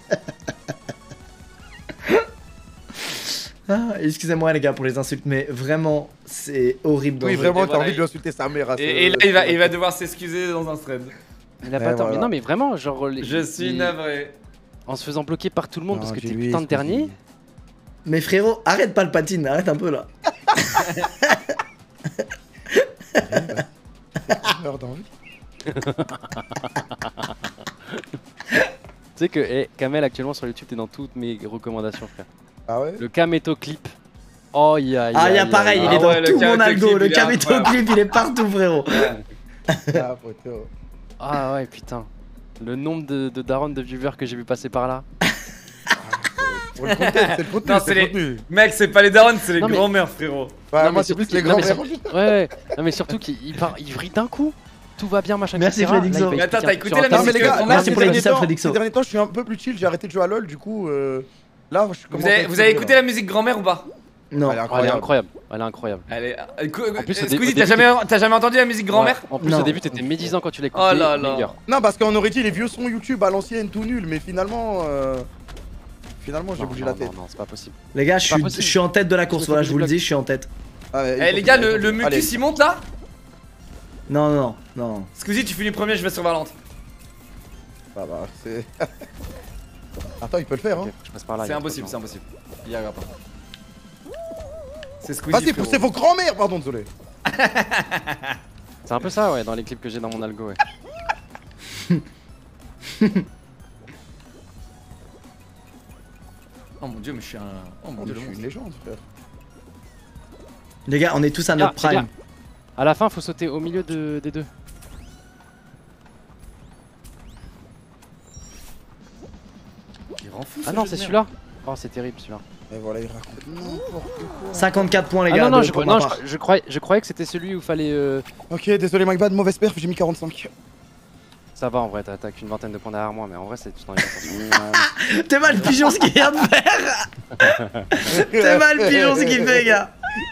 Ah, excusez-moi les gars pour les insultes, mais vraiment c'est horrible. dans Oui, ce jeu. vraiment, Et t'as voilà, envie de il- lui insulter sa mère. à ce- Et, et là, il va, il va devoir s'excuser dans un thread. Il a Ouais, pas tort. voilà. Mais non, mais vraiment, genre. les- Je suis les- navré. En se faisant bloquer par tout le monde Non, parce que t'es dis-lui, putain de Squeezie. dernier. Mais frérot, arrête pas le patine, arrête un peu là. Meurt d'envie. Tu sais que, eh, Kamel, actuellement sur YouTube, t'es dans toutes mes recommandations, frère. Ah ouais? Le Kameto clip. Oh, ya, ya. Ah, y a ya, pareil, ya. il est Ah dans ouais, le tout mon Kameto algo. clip, Le il est Kameto incroyable. clip, il est partout, frérot. Ah, poteau. Ah, ouais, putain. Le nombre de, de darons de viewers que j'ai vu passer par là. Pour le contenu, c'est le contenu. Non, c'est c'est le les- contenu. Mec, c'est pas les darons, c'est les Non, mais- grands-mères, frérot. Ouais, Non, moi, mais c'est plus surtout les qu'il- non, mais grands-mères. surtout- Ouais, ouais. Non, mais surtout qu'il il part- il vrille d'un coup. Tout va bien, machin, Merci, et cetera. Fredixo. Là, il va Mais attends, expliquer t'as un- écouté sur la Internet. Non, mais les gars, Merci là, pour ces les derniers messages, temps, Fredixo. ces derniers temps, je suis un peu plus chill. J'ai arrêté de jouer à LoL, du coup. euh, Là, je commence Vous avez, à vous avez écouté la musique grand-mère ou pas? Non. Elle est Oh, elle est incroyable. incroyable. Elle est incroyable. Allez, euh, cou- En plus, euh, au dé- Squeezie, au t'as début, jamais, t'as jamais entendu la musique grand-mère? Ouais. En plus, Non. au début, t'étais médisant quand tu l'écoutais. Oh là là. meilleur. Non, parce qu'on aurait dit les vieux sons YouTube à l'ancienne, tout nul, mais finalement. euh, Finalement, j'ai Non, bougé non, la non, tête. non, c'est pas possible. Les gars, je Pas suis, possible. je suis en tête de la course, Je voilà, fais je vous le du dis, je suis en tête. Ah ouais, il Eh faut les gars, finir, le, il le faut finir. Allez. mucus il monte là? Non, non, non. Squeezie, tu finis premier, je vais sur Valente. Ah bah, c'est. Attends, il peut le faire, hein. Ok, je passe par là. il y C'est a impossible, trop c'est de impossible. Il y arrivera pas. C'est Squeezie. Vas-y, frérot. poussez vos grands-mères, pardon, désolé. gens. C'est un peu ça, ouais, dans les clips que j'ai dans mon algo, ouais. Oh mon dieu, mais je suis un. Oh mon Oh, dieu, mais le je suis une monstre. légende, frère. Les gars, on est tous à notre Ah, les prime. gars. À la fin, faut sauter au milieu de, des deux. Il rend fou. Ah ce non, jeu c'est de celui-là. Oh, c'est terrible celui-là. Et voilà, il raconte n'importe quoi. cinquante-quatre points les Ah gars. non, non, de- je, pour non ma je, part. je croyais, je croyais que c'était celui où fallait. Euh... Ok, désolé, my bad, mauvaise perf, j'ai mis quarante-cinq. Ça va en vrai, t'as t'as qu'une vingtaine de points derrière moi, mais en vrai, c'est tu t'en es pas T'es mal pigeon ce qu'il vient de faire. T'es mal pigeon ce qu'il fait, gars.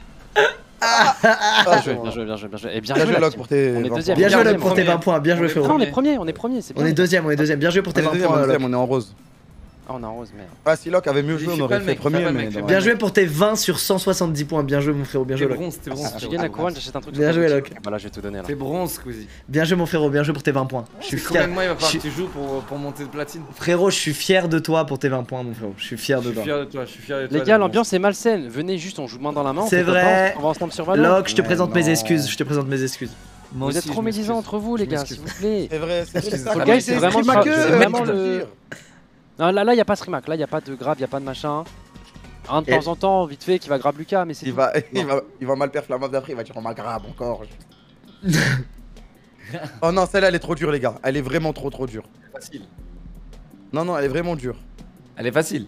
Bien joué, bien joué, bien joué, bien joué. Et bien Bien joué, joué, la Locke, pour tes. On est vingt deuxième. Bien joué Premier, Locke pour tes vingt points. Bien joué premier. frérot. Ah, on est premier, on est premier, c'est On bien. est deuxième, on est deuxième. Bien joué pour tes On est vingt deuxième, points. on est Locke. deuxième, on est en rose. Ah, on est en rose, mais. Ah, si Locke avait mieux Il joué, fait on pas aurait le fait mec, premier, il fait pas le mais. mec, non. il Bien joué pour tes vingt sur cent soixante-dix points. Bien joué mon frérot. Bien T'es joué Locke. bronze, t'es bronze. Je frérot, gagne la t'es couronne, bronze. j'achète un truc. Bien sur joué, la Locke. boutique. Voilà, je vais tout donner là. T'es bronze, Squeezie. Bien joué mon frérot. Bien joué pour tes vingt points. Je suis Combien fier. de mois il va falloir je que tu joues pour, pour monter de platine? Frérot, je suis fier de toi pour tes vingt points mon frérot. Je suis fier Je de suis toi. fier de toi, je suis fier de toi. Les gars, l'ambiance est malsaine. Venez juste, on joue main dans la main. on C'est fait copain, vrai. On va ensemble sur Valorant. Locke, je te Ouais, présente mes non. excuses. Je te présente mes excuses. Moi Vous êtes aussi, trop je m'excuse. médisants entre vous, les Je gars, m'excuse. s'il vous plaît. C'est vrai, c'est vrai. Fall Guys, c'est vraiment ma le- queue, c'est euh, vraiment je te le- jure. Non, là, là, y a pas Srimac. Là, y a pas de grab, y a pas de machin. Un de Et- temps en temps, vite fait, qui va grab Lucas, mais c'est Il tout. va, il, va, il va mal perf la meuf d'après, il va dire on m'a grave encore. Oh non, celle-là elle est trop dure, les gars. Elle est vraiment trop trop dure. Facile. Non, non, elle est vraiment dure. Elle est facile.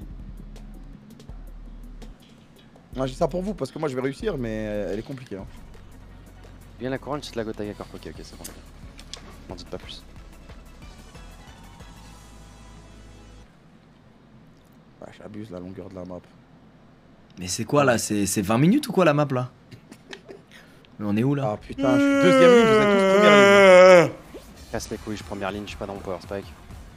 Moi, je dis ça pour vous parce que moi je vais réussir, mais elle est compliquée. Hein. Viens la couronne, je te la gotaille d'accord. Ok, ok, c'est bon. M'en dites pas plus. Ouais, j'abuse la longueur de la map. Mais c'est quoi là? C'est c'est vingt minutes ou quoi la map là? Mais on est où là? Ah putain, je suis deuxième ligne, vous êtes tous première ligne. Casse les couilles, je suis première ligne, je suis pas dans mon power spike.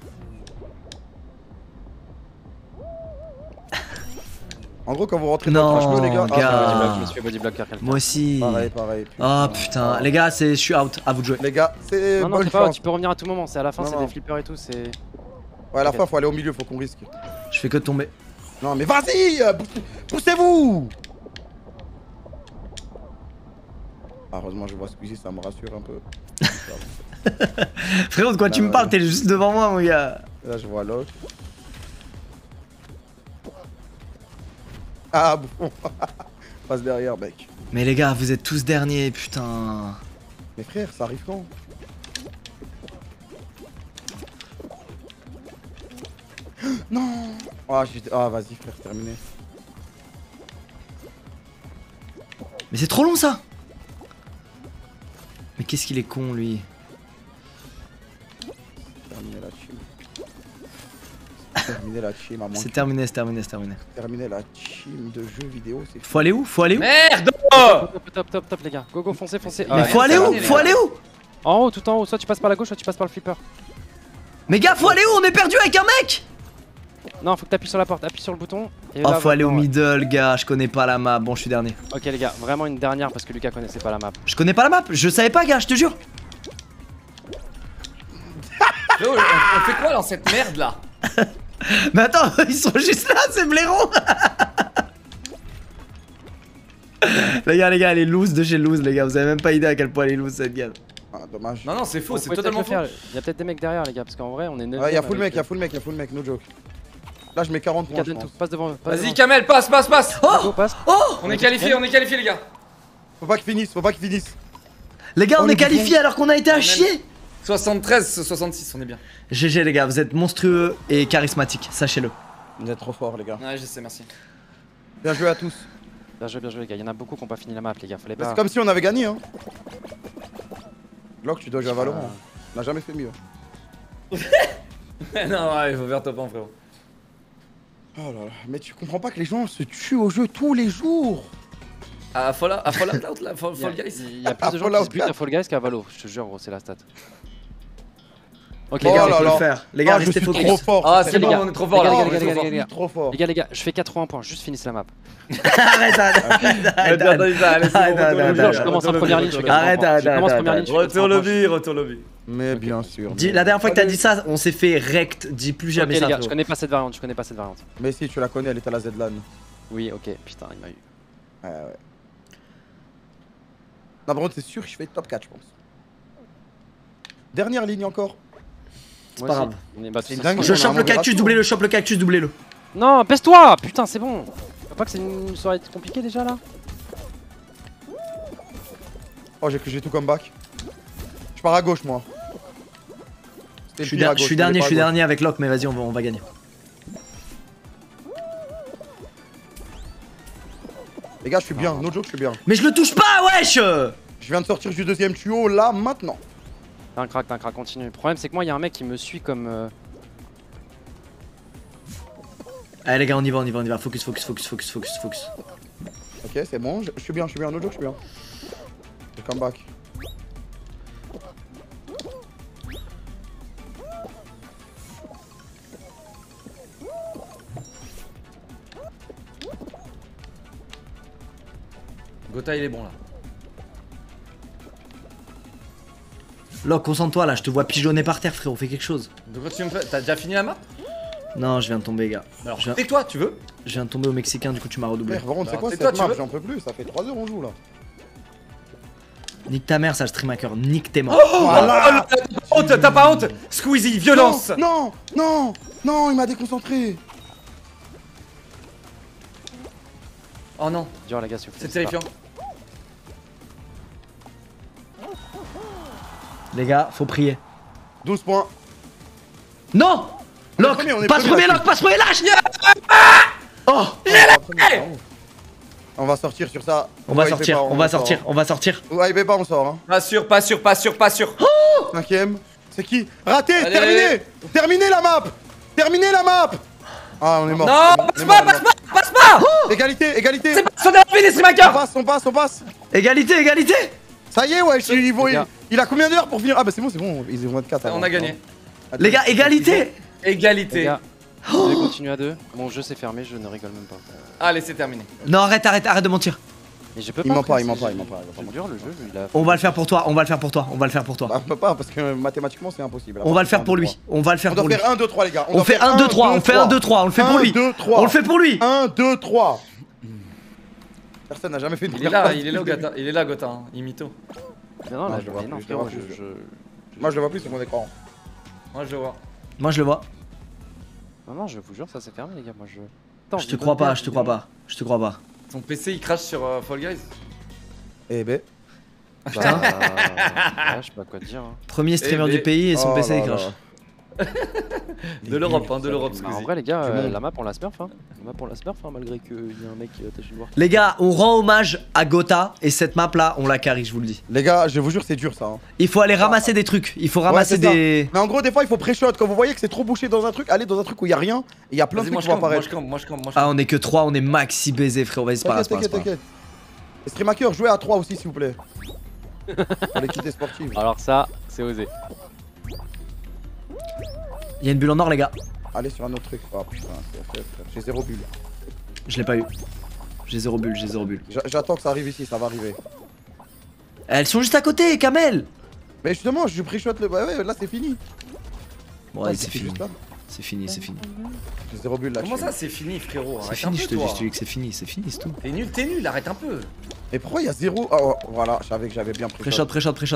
En gros, quand vous rentrez Non, dans le crash, les gars. gars. Ah, Ah. Je me suis fait bodyblock car quelqu'un. Moi aussi. pareil, pareil. Oh putain. Les gars, c'est je suis out. À vous de jouer. Les gars, c'est Non, non, bonne c'est pas grave, chance. tu peux revenir à tout moment. C'est à la fin, Non, c'est non. des flippers et tout. C'est. Ouais, à la fin, faut aller au milieu, faut qu'on risque. Je fais que tomber. Non, mais vas-y, euh, poussez- poussez-vous. Ah, heureusement, je vois Squeezie, ça me rassure un peu. Frérot, de quoi tu Bah, me parles? ouais. T'es juste devant moi, mon gars. Là, je vois Locke. Ah, bon. Passe derrière, mec. Mais les gars, vous êtes tous derniers, putain. Mais frère, ça arrive quand? Non. Ah, j'ai- ah, vas-y, frère, c'est terminé. Mais c'est trop long ça. Mais qu'est-ce qu'il est con lui. Terminé la team. C'est terminé la team, à moins C'est que- terminé, c'est terminé, c'est terminé. terminé la team de jeux vidéo, c'est Faut aller où? Faut aller où? Merde! Top, top, top, top, les gars. Go, go, foncez, foncez. Mais Ah, faut ouais, aller ça où? va, les Faut gars. aller où? En haut, tout en haut. Soit tu passes par la gauche, soit tu passes par le flipper. Mais gars, faut aller où? On est perdu avec un mec. Non, faut que t'appuies sur la porte. Appuie sur le bouton. Et Oh, là, faut aller au ouais. middle, gars. Je connais pas la map. Bon, je suis dernier. Ok, les gars, vraiment une dernière parce que Lucas connaissait pas la map. Je connais pas la map. Je savais pas, gars. Je te jure. Frérot, on, on fait quoi dans cette merde là? Mais attends, ils sont juste là, c'est blaireau. Les gars, les gars, elle est loose de chez loose, les gars. Vous avez même pas idée à quel point elle est loose cette gars. Ah, dommage. Non, non, c'est faux, Vous c'est pouvez totalement peut-être faux. le faire. Il y a peut-être des mecs derrière, les gars, parce qu'en vrai, on est neuf. Ah, y'a full mec, y'a full mec, y'a full mec, no joke. Là, je mets quarante points, je pense. Passe devant. passe Vas-y, devant. Kamel, passe, passe, passe! Go, passe. Oh, On est qualifiés, on est qualifiés, les gars! Faut pas qu'il finisse, faut pas qu'il finisse. les gars, Oh, on le est qualifiés alors qu'on a été à même- chier. soixante-treize, soixante-six, on est bien. G G, les gars. Vous êtes monstrueux et charismatiques. Sachez-le. Vous êtes trop forts, les gars. Ouais, je sais, merci. Bien joué à tous. Bien joué, bien joué, les gars. Il y en a beaucoup qui ont pas fini la map, les gars. Fallait Mais pas. C'est comme si on avait gagné, hein. Glock, tu dois jouer à Valorant. Ah. On n'a jamais fait mieux. Non, ouais, il faut faire top un, frérot. Oh là là, mais tu comprends pas que les gens se tuent au jeu tous les jours. À Fall à Fallout, là, Fall Il y a, Fall Guys. il y a plus Ah, de gens qui Fallout se butent à quatre. Fall Guys qu'à Valo. Je te jure, gros, c'est la stat. Ok, Oh Les gars, là on peut là. le faire. Les gars, Ah, je restez suis focus. trop fort. Ah, c'est c'est les bon, gars. on est trop fort là, Les gars, on les est gars, trop les fort. gars, les gars. trop fort. Les gars, les gars, je fais quatre-vingts points. Juste finissez la map. Arrête, arrête, arrête, Attends, arrête. attends, allez, c'est Arrête, bon, arrête, retourne au arrête, lobby, arrête. Je commence en retourne au première lobby, ligne, je fais retourne au Arrête, quatre-vingts points. arrête, Je commence arrête, première ligne, je fais lobby. Retourne au quatre-vingts points. lobby, retourne au lobby. Mais bien sûr. Dis- mais- La dernière fois que t'as dit ça, on s'est fait rect. Dis plus Ok, jamais les ça. gars, frérot. je connais pas cette variante. Je connais pas cette variante. Mais si, tu la connais, elle est à la Z-LAN. Oui, ok. Putain, il m'a eu. Ouais, ouais. Non, par contre, c'est sûr que je fais top quatre, je pense. Dernière ligne encore. C'est pas grave. On est bah, C'est tout dingue. ça, Je On a chope un le mauvais cactus, ratio. doublez-le, chope le cactus, doublez-le. Non, baisse-toi. Putain, c'est bon. Tu vois pas que c'est une soirée compliquée déjà là? Oh, j'ai que j'ai tout comme back. Je pars à gauche, moi. Je suis, der je suis dernier, je suis dernier avec Locke, mais vas-y, on va, on va gagner. Les gars, je suis bien, no joke, je suis bien. Mais je le touche pas, wesh. Je viens de sortir du deuxième tuyau là, maintenant. T'as un crack, t'as un crack, continue. Le problème, c'est que moi, il y a un mec qui me suit comme. Euh... Allez, les gars, on y va, on y va, on y va. Focus, focus, focus, focus, focus, focus. Ok, c'est bon, je, je suis bien, je suis bien, no joke, je suis bien. Je come back. Gotha, il est bon là. Locke, concentre-toi là, je te vois pigeonner par terre, frérot, fais quelque chose. De quoi tu me fais? T'as déjà fini la map? Non, je viens de tomber, gars. Alors, je viens... tais-toi, tu veux? Je viens de tomber au Mexicain, du coup, tu m'as redoublé. Frère, par contre, c'est Alors, quoi tais-toi, cette tu map? veux J'en peux plus, ça fait trois heures on joue là. Nique ta mère, ça, stream hacker, nique tes morts. Oh, Voilà. oh, t'as t'as pas honte? Squeezie, violence! Non, non, non, il m'a déconcentré. Oh non, Dur, les gars, s'il vous plaît. c'est terrifiant. Les gars, faut prier. douze points. Non Locke, premier, on est passe premier, premier, là, Locke, passe premier, lâche. Oh, On va sortir sur ça. on va Ouais, il sortir, fait pas, on va sort. sortir, on va sortir. Ouais, il fait pas, on sort. Hein. Pas sûr, pas sûr, pas sûr, pas sûr. Cinquième. C'est qui? Raté. Allez, Terminé. allez. Terminé la map. Terminé la map. Ah, on est mort. Non, On est passe mort, pas, on est passe mort. pas, passe pas! Égalité, égalité. C'est pas son fini, On streamaker! passe, on passe, on passe. Égalité, égalité. Ça y est, ouais, il, il, gars. il a combien d'heures pour finir? Ah bah c'est bon, c'est bon, ils ont vingt-quatre. On a gagné. Les gars, égalité. Les Égalité. gars, je vais continuer à deux. Mon jeu s'est fermé, je ne rigole même pas. Allez, c'est terminé. Non, arrête, arrête, arrête de mentir. Mais je peux Il pas. ment pas, frère, il ment c'est- pas, il ment pas, il va pas C'est mentir. dur le jeu, il a. On va le faire pour toi, on va le faire pour toi, on va le faire pour toi. Bah, on peut pas parce que mathématiquement c'est impossible. On va le faire pour lui, on va le On faire doit pour lui. faire un, deux, trois les gars. On fait un, deux, trois, on fait un, deux, trois, on le fait pour lui. un, deux, trois. On le fait pour lui. un, deux, trois. Personne n'a jamais fait une Il est là, il est là, Gotha. Il est là, Gotha. hein. Il mytho. Non, non, Non, mais je le vois non, plus, je le frérot, vois je. plus, je- Moi je le vois plus sur mon écran. Moi, je le vois. Moi, je le vois. Non, non, je vous jure, ça s'est fermé, les gars. Moi, je. Attends, Je te j'ai crois bonne pas, paire, je te crois pas. Je te crois pas. Ton P C, il crache sur euh, Fall Guys. Eh ben. Bah, ouais, je sais pas quoi te dire. hein. Premier streamer Eh du ben- pays et son Oh P C là il crache. là. De l'Europe, hein, de l'Europe, Bah, en Squeezie. vrai, les gars, Du euh, monde. la map on la smurf, hein. La map on la smurf, hein, malgré qu'il y a un mec qui est attaché de voir. Les gars, on rend hommage à Gotha et cette map là, on la carry, je vous le dis. Les gars, je vous jure c'est dur ça. hein. Il faut aller ramasser des trucs, il faut ramasser c'est ça. des. Mais en gros des fois il faut pré-shot. Quand vous voyez que c'est trop bouché dans un truc, allez dans un truc où il y a rien et il y a plein de Vas-y, trucs moi, qui je vont campe, moi, apparaître. je campe, moi, je campe, moi, je Ah, campe. on est que trois, on est maxi baisé, frérot. Vas-y, c'est pas grave, c'est pas T'inquiète, grave, c'est t'inquiète, pas grave. t'inquiète. Et Streamaker, jouez à trois aussi s'il vous plaît. Pour l'équité sportive. Alors, ça, c'est osé. Il y a une bulle en or, les gars. Allez sur un autre truc. Oh putain, c'est fait, frère. J'ai zéro bulle. Je l'ai pas eu. J'ai zéro bulle, j'ai zéro bulle. J'a- J'attends que ça arrive ici, ça va arriver. Elles sont juste à côté, Kamel. Mais justement, je pré-shot le. Ouais, ouais, là c'est fini. Bon, Ah, allez, c'est c'était fini. juste là. C'est fini, c'est fini. J'ai zéro bulle là. Comment je ça, suis- c'est fini, frérot? C'est Arrête fini, un je peu, te dis, toi. je te dis que c'est fini, c'est fini, c'est tout. T'es nul, t'es nul, arrête un peu. Mais pourquoi il y a zéro? Ah oh, voilà, je savais que j'avais bien Pré-shot, pré-shot. pré-shot, pré-shot.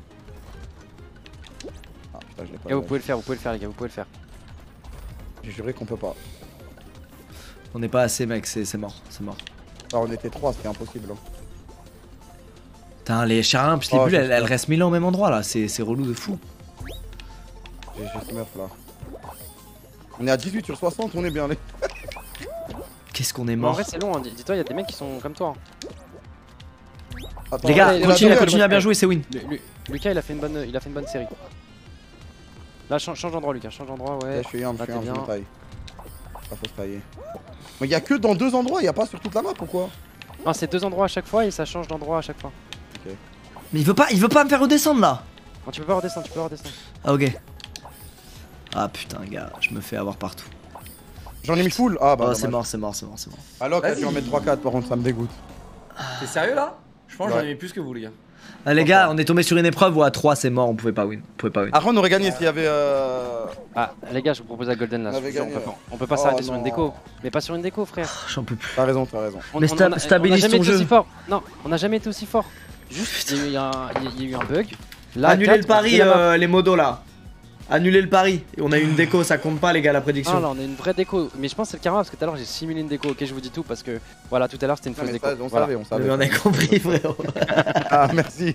Ah putain, je l'ai Les pas. gars, vous vu. pouvez le faire, vous pouvez le faire, les gars, vous pouvez le faire. J'ai juré qu'on peut pas. On n'est pas assez, mec, c'est c'est mort, c'est mort. Ah, on était trois, c'était impossible. hein. Putain, les charins, plus les Oh, bulles, elles, j'espère. elles restent mille ans au même endroit là, c'est c'est relou de fou. J'ai j'ai Smurf là. On est à dix-huit sur soixante, on est bien les. Qu'est-ce qu'on est Mais en mort. vrai, c'est long, hein. Dis-toi, il y a des mecs qui sont comme toi. hein. Attends, Les gars, allez, continuez, la- continuez à bien jouer, c'est win. Lu- Lu- Lucas, il a fait une bonne, il a fait une bonne série. Là, change, change d'endroit, Lucas, change d'endroit, ouais. Ouais, je suis un, je Là, suis t'es un, je bien. me taille. Pas faut se tailler. Mais il y a que dans deux endroits, il y a pas sur toute la map ou quoi? Non, c'est deux endroits à chaque fois et ça change d'endroit à chaque fois. Mais il veut pas, il veut pas me faire redescendre là. Non, tu peux pas redescendre, tu peux pas redescendre. Ah ok. Ah putain gars, je me fais avoir partout. J'en ai mis full. Ah bah Oh c'est dommage. mort, c'est mort, c'est mort, c'est mort. Alors que Vas-y. tu en mets trois quatre par contre ça me dégoûte. T'es sérieux là? Je pense que j'en Ouais. ai mis plus que vous, les gars. Ah les gars, on est tombé sur une épreuve où à trois c'est mort, on pouvait pas win. On pouvait pas win. Après on aurait gagné s'il y avait euh... Ah, les gars, je vous propose la Golden là. On avait je vous jure, on, gagné, peut, là. on peut pas Oh, s'arrêter sur non. une déco. Mais pas sur une déco, frère. J'en peux plus. T'as raison, t'as raison. On, Mais on- sta- on a- stabilise on a jamais ton été jeu. aussi fort. Non, on a jamais été aussi fort. Juste, il y a eu un, il y a- il y a eu un bug. Là, Annulez quatre, le pari, on fait la map. euh, les modos là. Annulez le pari. Et on a une déco, ça compte pas les gars la prédiction. Ah là on a une vraie déco, mais je pense que c'est le karma parce que tout à l'heure j'ai simulé une déco. Ok, je vous dis tout parce que voilà, tout à l'heure c'était une Non, fausse mais déco. ça, on Voilà. savait, on savait. Mais on a compris frérot. Ah, merci.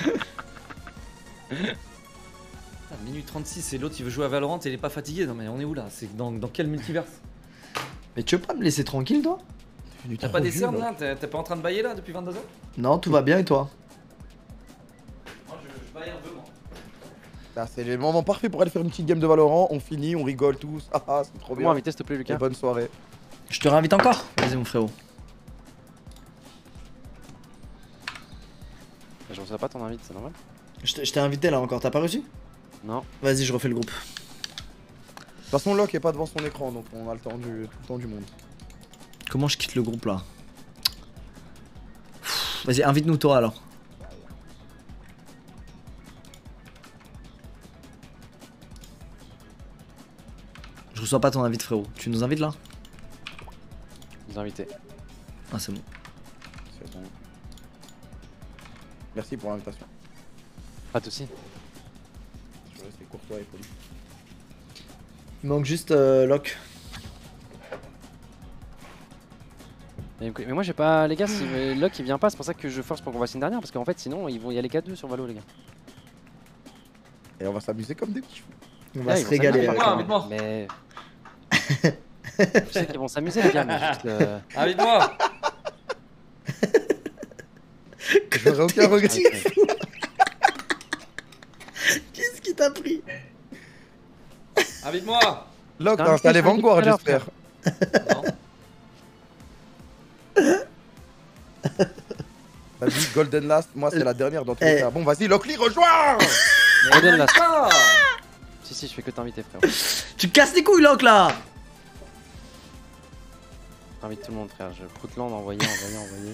Ah, minuit trente-six et l'autre il veut jouer à Valorant et il est pas fatigué. Non mais on est où là? C'est dans, dans quel multiverse? Mais tu veux pas me laisser tranquille toi? T'as pas des cernes là? T'es t'es pas en train de bailler là depuis vingt-deux heures? Non, tout va bien et toi? Moi je, je baille un peu moi. Ah, c'est le moment parfait pour aller faire une petite game de Valorant. On finit, on rigole tous. Ah, ah, c'est trop bien. Moi invité s'il te plaît Et Lucas. bonne soirée. Je te réinvite encore? Vas-y mon frérot. Je reçois pas ton invite, c'est normal? Je t'ai je t'ai invité là encore, t'as pas reçu? Non. Vas-y, je refais le groupe. De toute façon, Locke est pas devant son écran, donc on a le temps du, tout le temps du monde. Comment je quitte le groupe là? Vas-y, invite-nous toi alors. Je reçois pas ton invite frérot. Tu nous invites là? Vous invitez. Ah c'est bon. C'est bon. Merci pour l'invitation. Pas de soucis. Je vais rester courtois et poli. Il manque juste euh, Locke. Mais, mais moi j'ai pas. Les gars, si euh, Locke il vient pas, c'est pour ça que je force pour qu'on fasse une dernière parce qu'en fait sinon ils vont y aller quatre deux sur Valo les gars. Et on va s'amuser comme des petits fous. On va Ah, se ils vont régaler. s'amuser, avec moi, ça. invite-moi. Mais. Je sais qu'ils vont s'amuser les gars, mais juste. euh, Invite-moi. J'aurais aucun regret. avec, euh, Qu'est-ce qui t'a pris? Invite-moi. Locke, T'as t'as installé invité, Vanguard, tout à l'heure, j'espère. Non. Vas-y, Golden Last, moi c'est la dernière dans tous Eh. les cas. Bon, vas-y, Lockley, rejoins. Golden Last. Ah. Si, si, je fais que t'inviter frère. Tu casses les couilles Locke là. J'invite tout le monde frère. Je Proutland, envoyer, envoyer, envoyer.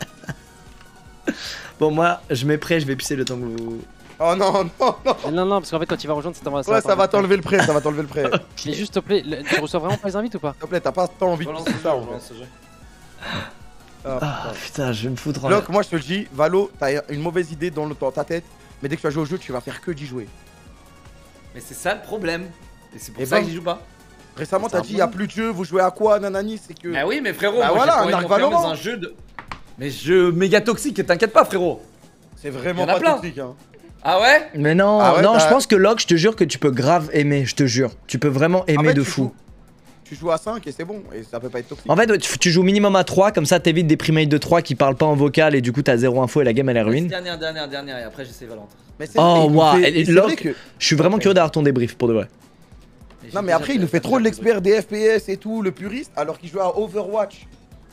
Bon moi je mets prêt, je vais pisser le temps que vous... Oh non, non, non. Mais non, non, parce qu'en fait quand tu vas rejoindre, ça t'envoie Ouais, ça va t'enlever le prêt, ça va t'enlever le prêt. Mais juste s'il te plaît, le- tu reçois vraiment pas les invites ou pas? S'il te plaît, t'as pas tant envie de Relance pousser le ça jeu, en relance fait. le jeu. Ah, Ah putain. putain, je vais me foutre en Locke, moi je te le dis, Valo, t'as une mauvaise idée dans, le, dans ta tête, mais dès que tu vas jouer au jeu, tu vas faire que d'y jouer. Mais c'est ça le problème. Et c'est pour Et ça ben- que j'y joue pas. Récemment, C'est un t'as dit, y a plus de jeu, vous jouez à quoi, nanani, c'est que. Bah oui, mais frérot, Bah moi voilà, j'ai pas un envie arc de m'enfermer Valorant. dans un jeu de. Mais jeu méga toxique, t'inquiète pas, frérot. C'est vraiment Y en a pas plein. toxique, hein. Ah ouais? Mais non, Ah ouais, non, bah- je pense que Locke, je te jure que tu peux grave aimer, je te jure. Tu peux vraiment aimer En fait, de tu fou. joues- Tu joues à cinq et c'est bon, et ça peut pas être toxique. En fait, ouais, tu, tu joues minimum à trois, comme ça t'évites des primates de trois qui parlent pas en vocal et du coup t'as zéro info et la game elle est ruine. Dernière, dernière, dernière, et après j'essaie Valorant. Mais c'est Oh, vrai, il nous waouh, fait- et c'est Locke- vrai que- Je suis vraiment curieux d'avoir ton débrief pour de vrai. Non, mais après, il nous fait trop l'expert des F P S et tout, le puriste, alors qu'il joue à Overwatch.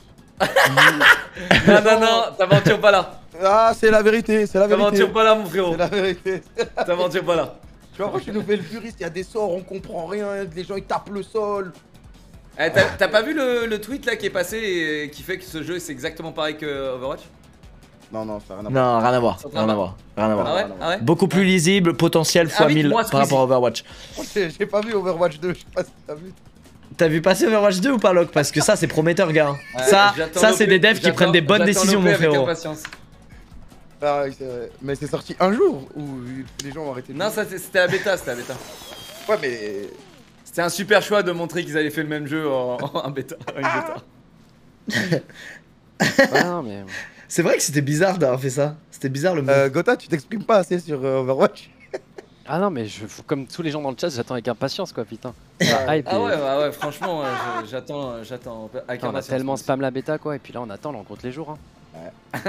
Non, non, non, t'aventures pas là. Ah, c'est la vérité, c'est la vérité. T'aventures pas là, mon frérot. C'est la vérité. T'aventures pas là. Tu vois, quand tu nous fais le puriste, il y a des sorts, on comprend rien, les gens ils tapent le sol. Eh, t'as t'as pas vu le, le tweet là qui est passé et qui fait que ce jeu c'est exactement pareil que Overwatch? Non, non, ça n'a rien à voir. Non, rien à voir, Ça te rien va à voir, rien à voir. Ah ouais? Ah ouais? Beaucoup plus lisible, potentiel fois mille Invite-moi, par rapport à Overwatch. J'ai j'ai pas vu Overwatch deux, je sais pas si t'as vu. T'as vu passer Overwatch deux ou pas Locke? Parce que ça c'est prometteur gars. Ouais, ça, j'attends ça l'O P, c'est des devs qui j'attends- prennent des bonnes j'attends décisions l'O P mon avec frérot. impatience. Ah, oui, c'est vrai. Mais c'est sorti un jour où les gens ont arrêté de Non, ça c'est- c'était la bêta, c'était la bêta. Ouais, mais. C'était un super choix de montrer qu'ils avaient fait le même jeu en, en bêta. En une bêta. Ouais, non, mais. C'est vrai que c'était bizarre d'avoir fait ça. C'était bizarre le mot. Euh, Gotha, tu t'exprimes pas assez sur euh, Overwatch. Ah non, mais je, comme tous les gens dans le chat, j'attends avec impatience quoi, putain. Ouais. La hype Ah est- ouais, ouais, ouais, franchement, ouais, je- j'attends, j'attends avec Putain, on a impatience. tellement spam la bêta quoi, et puis là on attend, là on compte les jours. Hein.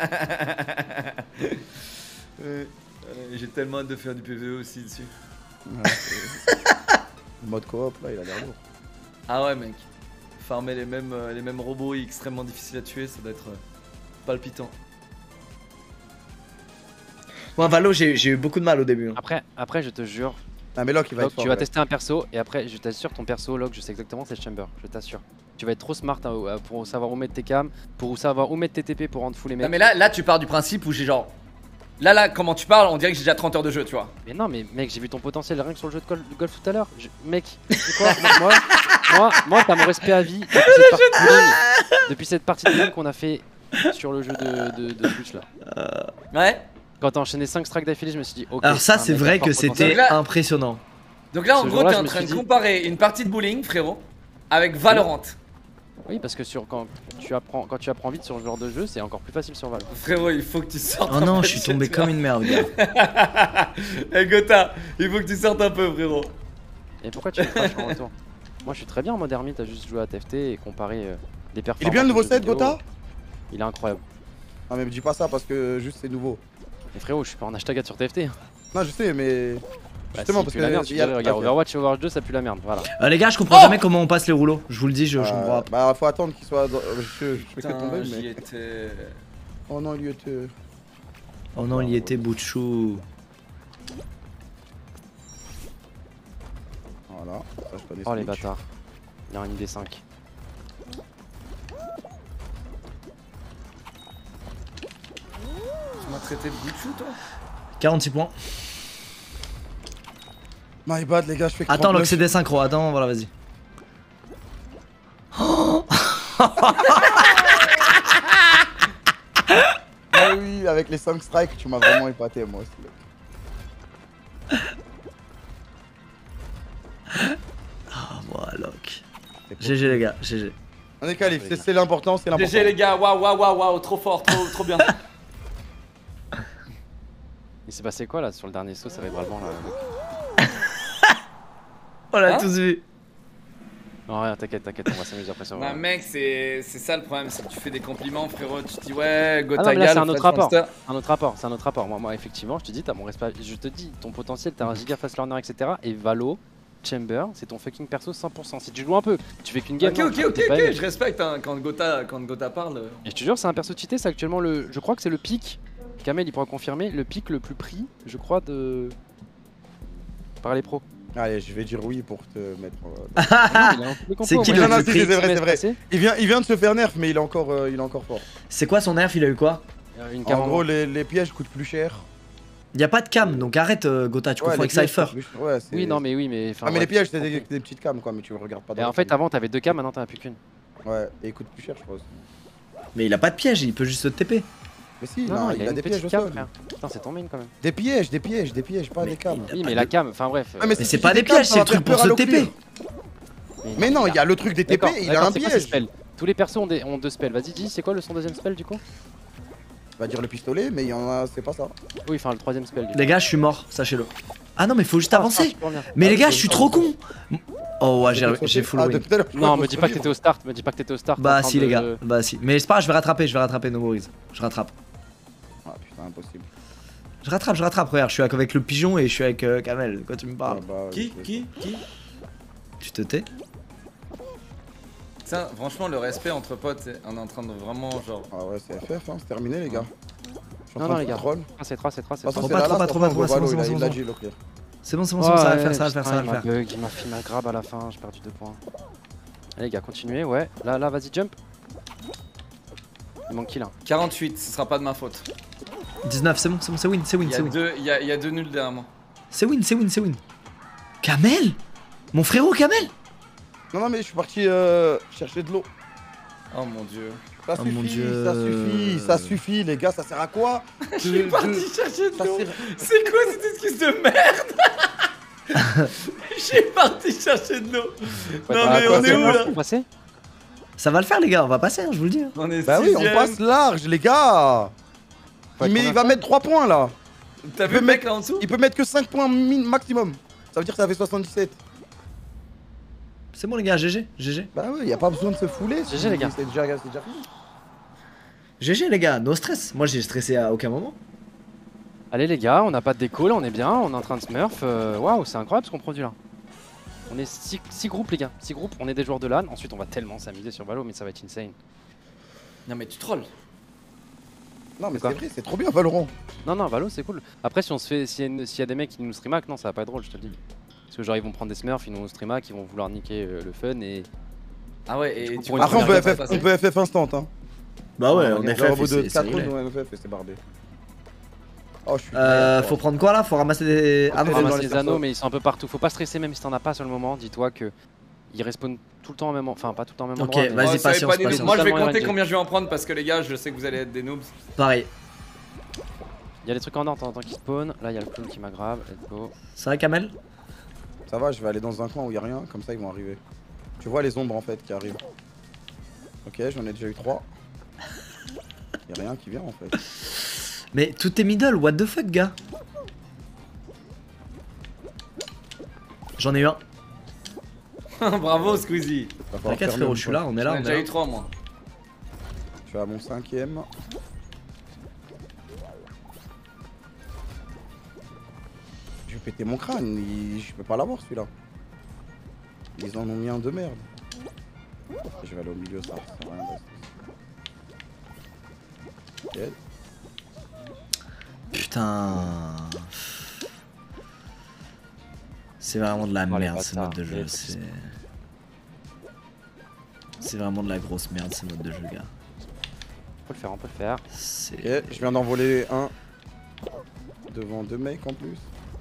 Euh, J'ai tellement hâte de faire du P V E aussi dessus. Ouais, c'est- le mode coop là, il a l'air lourd. Ah ouais, mec. Farmer les mêmes, euh, les mêmes robots extrêmement difficiles à tuer, ça doit être euh, palpitant. Moi Valo j'ai j'ai eu beaucoup de mal au début. hein. Après, après je te jure, Ah, mais Locke, il va Locke, être fort. tu vas ouais. tester un perso, et après je t'assure ton perso, Locke, je sais exactement c'est le chamber, je t'assure. Tu vas être trop smart hein, euh, pour savoir où mettre tes cams, pour savoir où mettre tes T P pour rendre fou les mecs. Non mais là, là tu pars du principe où j'ai genre... Là, là, comment tu parles, on dirait que j'ai déjà trente heures de jeu, tu vois. Mais non, mais mec, j'ai vu ton potentiel rien que sur le jeu de golf, de golf tout à l'heure. Je- Mec, c'est quoi moi, moi, moi, t'as mon respect à vie depuis cette partie de ligne, depuis cette partie de ligne qu'on a fait sur le jeu de, de, de Switch là. Ouais. Quand t'as enchaîné cinq strikes d'affilée, je me suis dit, ok. Alors ça un c'est mec vrai à fort que potentiel. c'était Donc là- impressionnant. Donc là, en Ce gros, jour-là, t'es je en me train de suis dit- comparer une partie de bowling, frérot, avec Valorant. Oui, parce que sur, quand, tu apprends, quand tu apprends vite sur ce genre de jeu, c'est encore plus facile sur Valo. Frérot, il faut que tu sortes. Oh un non, peu je suis de tombé cette comme une merde, gars. Eh Gotha, il faut que tu sortes un peu, frérot. Et pourquoi tu me craches en retour? Moi je suis très bien en mode ermite, t'as juste joué à T F T et comparé euh, des performances. Il est bien le nouveau de jeux set, vidéo. Gotha? Il est incroyable. Non mais me dis pas ça parce que juste c'est nouveau. Mais frérot, je suis pas en hashtag sur T F T. Non je sais mais... Bah, Justement si, parce pue que... la merde, tu il y a- dirais, regarde, ok. Overwatch et Overwatch deux ça pue la merde, voilà. Euh, les gars, je comprends Oh jamais comment on passe les rouleaux. Je vous le dis, je, je Euh, comprends pas. Bah faut attendre qu'il soit... Dans... Je, je, je fais que Putain, tomber j'y mais... étais. Oh non il y était... Oh non, il y était bout de chou. Voilà, ça je connais Oh les Switch. bâtards. Il y a un I D cinq. Tu m'as traité de bout de chou, toi? quarante-six points. My bad les gars, je fais que Attends, trente-neuf. Lox, c'est des synchros. Attends, voilà, vas-y. Ah oui, avec les cinq strikes, tu m'as vraiment épaté moi aussi. Ah, voilà, Loc. C'est cool. G G, les gars, G G. On est qualif, c'est- c'est l'important, c'est l'important. G G les gars, waouh, waouh, waouh, waouh, trop fort, trop, trop bien. Il s'est passé quoi là sur le dernier saut cérébralement là? On l'a Hein tous vu. Non rien, t'inquiète, t'inquiète, on va s'amuser après ça. Bah, voilà. mec, c'est c'est ça le problème, c'est que tu fais des compliments, frérot. Tu te dis, ouais, Ah Gotha non mais là Gal, c'est un Fred autre rapport, Monster. un autre rapport, c'est un autre rapport. Moi, moi effectivement je te dis t'as mon respect, je te dis ton potentiel, t'as un giga fast learner etc. Et Valo, Chamber, c'est ton fucking perso cent pour cent. Si tu joues un peu, tu fais qu'une game. Ok, non, ok, ok, t'es pas ok, aimé. je respecte hein, quand Gotha quand Gotha parle. Et je te jure c'est un perso cheaté, c'est actuellement le, je crois que c'est le pic. Kamel il pourra confirmer, le pic le plus pris, je crois de par les pros. Allez, je vais dire oui pour te mettre... euh, Ah, il est en tous les compos, C'est qui moi, le j'ai plus vu pris le C'est vrai, c'est trimestre vrai. passé, Il vient, il vient de se faire nerf, mais il est encore, euh, il est encore fort. C'est quoi son nerf? Il a eu quoi? euh, Une En cam en gros, moins. les, les pièges coûtent plus cher. Y a pas de cam, donc arrête, euh, Gotha, tu Ouais, confonds les avec pièges Cypher. coûtent plus cher. Ouais, c'est- Oui non mais oui mais enfin. Ah, mais les bref. pièges, c'est des, des petites cams quoi, mais tu le regardes pas dans Et la en fait cam. avant t'avais deux cams, maintenant t'en as plus qu'une. Ouais, et il coûte plus cher, je pense. Mais il a pas de piège, il peut juste se T P. Mais si, Non, non, non, il, a une des petite pièges au cam, sol. frère. Putain c'est ton main quand même. Des pièges, des pièges, des pièges, pas Mais des cams. il a Oui pas mais de- la cam, enfin bref. Ah, Mais si c'est tu pas dis des cam, pièges, ça c'est va le truc faire pour peur se à T l'Oclear. P. Mais non, il y a le truc des T P, D'accord, il a d'accord, un c'est quoi ces piège. spells? Tous les persos ont, des, ont deux spells. Vas-y, dis, c'est quoi le son deuxième spell du coup? On va dire le pistolet, mais il y en a, c'est pas ça. Oui, enfin le troisième spell. Du coup. Les gars, je suis mort, sachez-le. Ah non, mais faut juste Ah, avancer. ah, je peux revenir. Mais Ah, les gars, c'est je suis bon. trop con. Oh ouais, j'ai Depuis j'ai que full ah, win. depuis tout à l'heure, je Non, crois me qu'on dis se pas que livre. t'étais au start, me dis pas que t'étais au start. Bah en train si de- les gars, bah si. Mais c'est pas grave, je vais rattraper, je vais rattraper No Worries. Je rattrape. Ah putain, impossible. Je rattrape, je rattrape, regarde, je suis avec le pigeon et je suis avec euh, Kamel. Quoi tu me parles? Ah, bah, Qui je- Qui Qui Tu te tais? Ça, franchement, le respect entre potes, c'est- on est en train de vraiment genre. Ah ouais, c'est F F, hein, c'est terminé les gars. Je suis en Non, train non, de les faire gars. troll. Ah, c'est trois, c'est trois, c'est De toute trois. façon, Trop c'est pas, la trop pas, last, trop pas, après, trop on pas, va c'est bon, Valo, c'est il bon, a- c'est il bon. a dit, Leclerc. C'est bon, c'est bon, c'est bon, ça va le faire, ça va le faire, ça va le Il m'a faire. bug, il m'a il m'a grab à la fin, j'ai perdu deux points. Allez les gars, continuez, ouais. Là, là, vas-y, jump. Il manque qui là? quarante-huit, ce sera pas de ma faute. dix-neuf, c'est bon, c'est bon, c'est win, c'est win, Il y c'est a win. deux, il y a, il y a deux nuls derrière moi. C'est win, c'est win, c'est win. Kamel? Mon frérot Kamel? Non, non, mais je suis parti euh, chercher de l'eau. Oh mon dieu. Ça Oh suffit, mon Dieu. ça suffit, ça suffit, les gars, ça sert à quoi? Je suis De- parti de- chercher de ça l'eau. sert- C'est quoi cette excuse de merde? Je suis parti chercher de l'eau. Non bah, mais quoi, on est c'est où bon, là? faut passer. Ça va le faire les gars, on va passer, hein, je vous le dis. hein. On est Bah oui, on sixième. passe large, les gars. Faut être Mais combien il va mettre trois points là. T'as Il vu peut le mec là en dessous? Il peut mettre que cinq points min- maximum. Ça veut dire que ça fait soixante-dix-sept. C'est bon les gars, G G, G G. Bah ouais, y a pas besoin de se fouler. G G, les gars. C'est déjà, c'est déjà fini. G G les gars, no stress. Moi j'ai stressé à aucun moment. Allez les gars, on n'a pas de déco là, on est bien, on est en train de smurf. euh, Waouh, c'est incroyable ce qu'on produit là. On est six groupes les gars, six groupes, on est des joueurs de LAN. Ensuite on va tellement s'amuser sur Valo, mais ça va être insane. Non mais tu trolls. Non, mais Quoi c'est vrai, c'est trop bien, Valorant. Non non, Valo c'est cool. Après si on se fait, s'il y, a une- s'il y a des mecs qui nous streamac, non ça va pas être drôle, je te le dis. Parce que genre ils vont prendre des smurfs, ils nous streamac, ils vont vouloir niquer euh, le fun et... Ah ouais, et tu Pour une Après, on première peut, fois, F F, ça on peut F F instant, hein. Bah ouais, on on est est Genre, au F bout F, de c'est quatre réglé. rounds, on F F et c'est bardé. Oh, je suis. Euh, très faut prendre quoi là? Faut ramasser des. Ah Faut non, ramasser faut- Ramasse les les anneaux, persos. mais ils sont un peu partout. Faut pas stresser même si t'en as pas sur le moment. Dis-toi que ils respawnent tout le temps au même, en- enfin pas tout le temps au même Ok, endroit. mais- vas-y, Oh, soyez patience, pas des noobs. patience. Moi je vais Totalement compter R N G. combien je vais en prendre parce que les gars, je sais que vous allez être des noobs. pareil. Il y a des trucs en or de temps en temps qui spawn. Là il y a le clown qui m'a grave. Let's go. Ça va Kamel? Ça va, je vais aller dans un coin où il y a rien, comme ça ils vont arriver. Tu vois les ombres en fait qui arrivent. Ok, j'en ai déjà eu trois. Il y a rien qui vient en fait. Mais tout est middle, what the fuck, gars? J'en ai eu un. Bravo Squeezie. Va falloir T'inquiète faire frérot, mieux, je suis quoi. là, on est J'en là, ai on déjà est eu là. trois moi. Je suis à mon cinquième. Je vais péter mon crâne, il- je peux pas l'avoir celui-là. Ils en ont mis un de merde. Je vais aller au milieu, ça. ça sert à rien de- Ok. Putain. C'est vraiment de la Oh, les merde ce bâtards. mode de jeu, Les- c'est... C'est vraiment de la grosse merde ce mode de jeu, gars. On peut le faire, on peut le faire. C'est... Ok, je viens d'envoler un. Devant deux mecs en plus.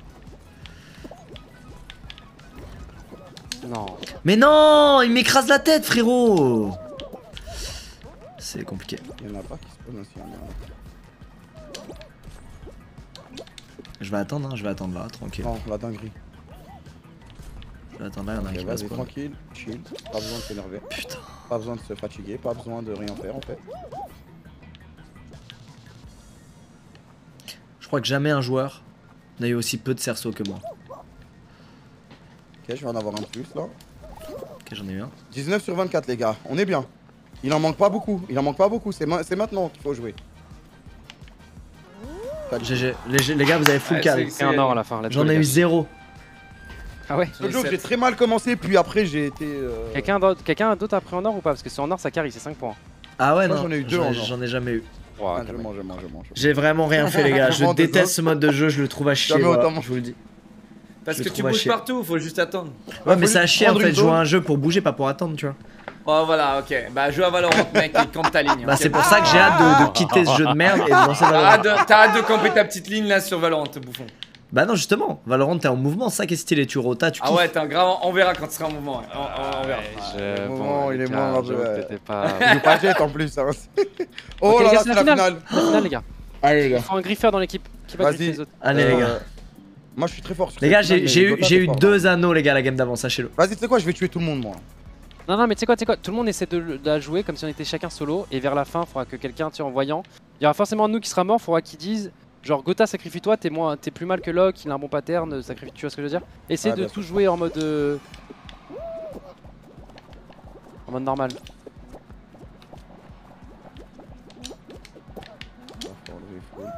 Non. Mais non, il m'écrase la tête, frérot. C'est compliqué. Il y en a pas qui spawn aussi. Hein, Je vais attendre, hein, je vais attendre là, tranquille. non, la dinguerie. Je vais attendre là, il y en a un Ok, qui va vas-y, spawn. tranquille, chill. Pas besoin de s'énerver. Putain. Pas besoin de se fatiguer. Pas besoin de rien faire en fait. Je crois que jamais un joueur n'a eu aussi peu de cerceaux que moi. Ok, je vais en avoir un de plus là. Ok, j'en ai eu un. dix-neuf sur vingt-quatre les gars, on est bien. Il en manque pas beaucoup, il en manque pas beaucoup, c'est ma- c'est maintenant qu'il faut jouer. G G. Les, les gars, vous avez full Ouais, cal. c'est- C'est un or à la fin. let's go, J'en ai les eu gars. zéro. Ah ouais. Le joke, j'ai très mal commencé, puis après j'ai été. euh, Quelqu'un d'autre quelqu'un d'autre a pris en or ou pas? Parce que c'est en or, ça carry, c'est cinq points. Ah ouais, Moi, non. j'en ai eu deux en or. J'en ai jamais eu. Ouah, Ah, je quand même. mange, je mange, je mange. J'ai vraiment rien fait, les gars. Je Vraiment, déteste désolé. ce mode de jeu, je le trouve à chier. Jamais voilà, autant mangé. je vous le dis. Parce Je que le tu trouve à bouges chier. partout, faut juste attendre. Ouais, faut mais c'est à juste chier en prendre fait, une jouer à zone. un jeu pour bouger, pas pour attendre, tu vois. Oh voilà, ok. Bah joue à Valorant mec et campe ta ligne. Bah, ok. c'est pour ça que j'ai hâte de, de quitter ce jeu de merde et de lancer T'as Valorant. hâte, de, t'as hâte de camper ta petite ligne là sur Valorant, bouffon. Bah, non, justement, Valorant, t'es en mouvement, ça qui est stylé. Tu rotas, tu Ah kiffes. ouais, t'es un grave. On verra quand tu seras en mouvement. ouais. On, on- on verra. Je- Le bon, moment, il est Lucas, moins j'avoue grave, que ouais. t'étais pas. Il joue pas jet en plus. Hein. Oh Ok, là les gars, là, c'est c'est la la finale. finale. La finale, les gars. Allez les Il gars. faut un griffeur dans l'équipe. Qui va Vas-y. griffer les autres? Allez, les Euh, gars. Moi je suis très fort sur Les cette gars, finale, j'ai mais j'ai eu, Gotha, j'ai c'est eu fort. deux anneaux, les gars, la game d'avant, sachez-le. Vas-y, tu sais quoi, je vais tuer tout le monde moi. Non, non, mais tu sais quoi, tu sais quoi, tout le monde essaie de, de la jouer comme si on était chacun solo. Et vers la fin, il faudra que quelqu'un, tu sais, en voyant, il y aura forcément un de nous qui sera mort. Il faudra qu'ils disent, genre, Gotha, sacrifie-toi, t'es moins- t'es plus mal que Locke, il a un bon pattern, sacrifie, tu vois ce que je veux dire? Essaye Ouais, de bien tout jouer en mode. euh, En mode normal. On va faire enlever full.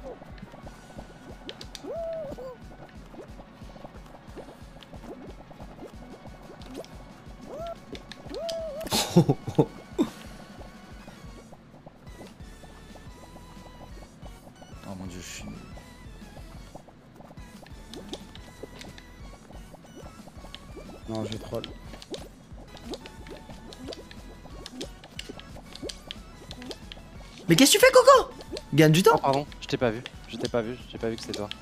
Oh mon dieu, je suis. Non, j'ai troll. Mais qu'est-ce que tu fais, Coco? Gagne du Oh, temps. pardon, je t'ai pas vu. Je t'ai pas vu, j'ai pas vu que c'était toi.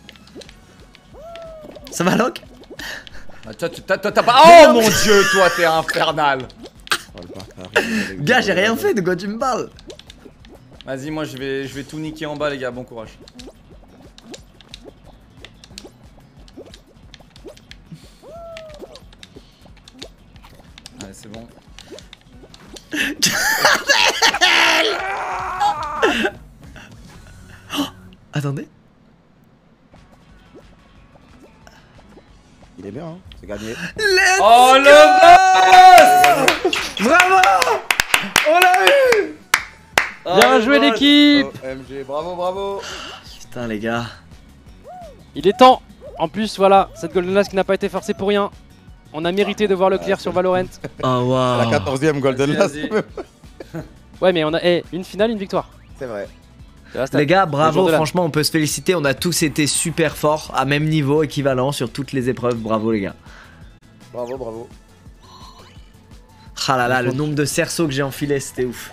Ça va, Locke? Bah, toi, tu- t'as t'as- t'as pas. Oh mon dieu, toi, t'es infernal. Oh, le bâtard, il est- Gars, j'ai rien fait, de quoi tu me parles? Vas-y, moi je vais, je vais tout niquer en bas, les gars. Bon courage. Allez, c'est bon. Attendez. Il est bien, hein, c'est gagné. Let's Oh le boss! Bravo! On l'a eu! Bien joué, l'équipe! Oh, M G, bravo, bravo. Putain, les gars. Il est temps! En plus, voilà, cette Golden Last qui n'a pas été forcée pour rien. On a mérité de voir le clear Ah, sur c'est- Valorant. Oh, La waouh. quatorzième Golden Vas-y, Last. vas-y. Ouais, mais on a eh, une finale, une victoire. C'est vrai. C'est la stat. Les gars, Le bravo, jour de l'âne. franchement, on peut se féliciter. On a tous été super forts, à même niveau, équivalent sur toutes les épreuves. Bravo, les gars. Bravo, bravo. Ah là là, le nombre de cerceaux que j'ai enfilé, c'était ouf.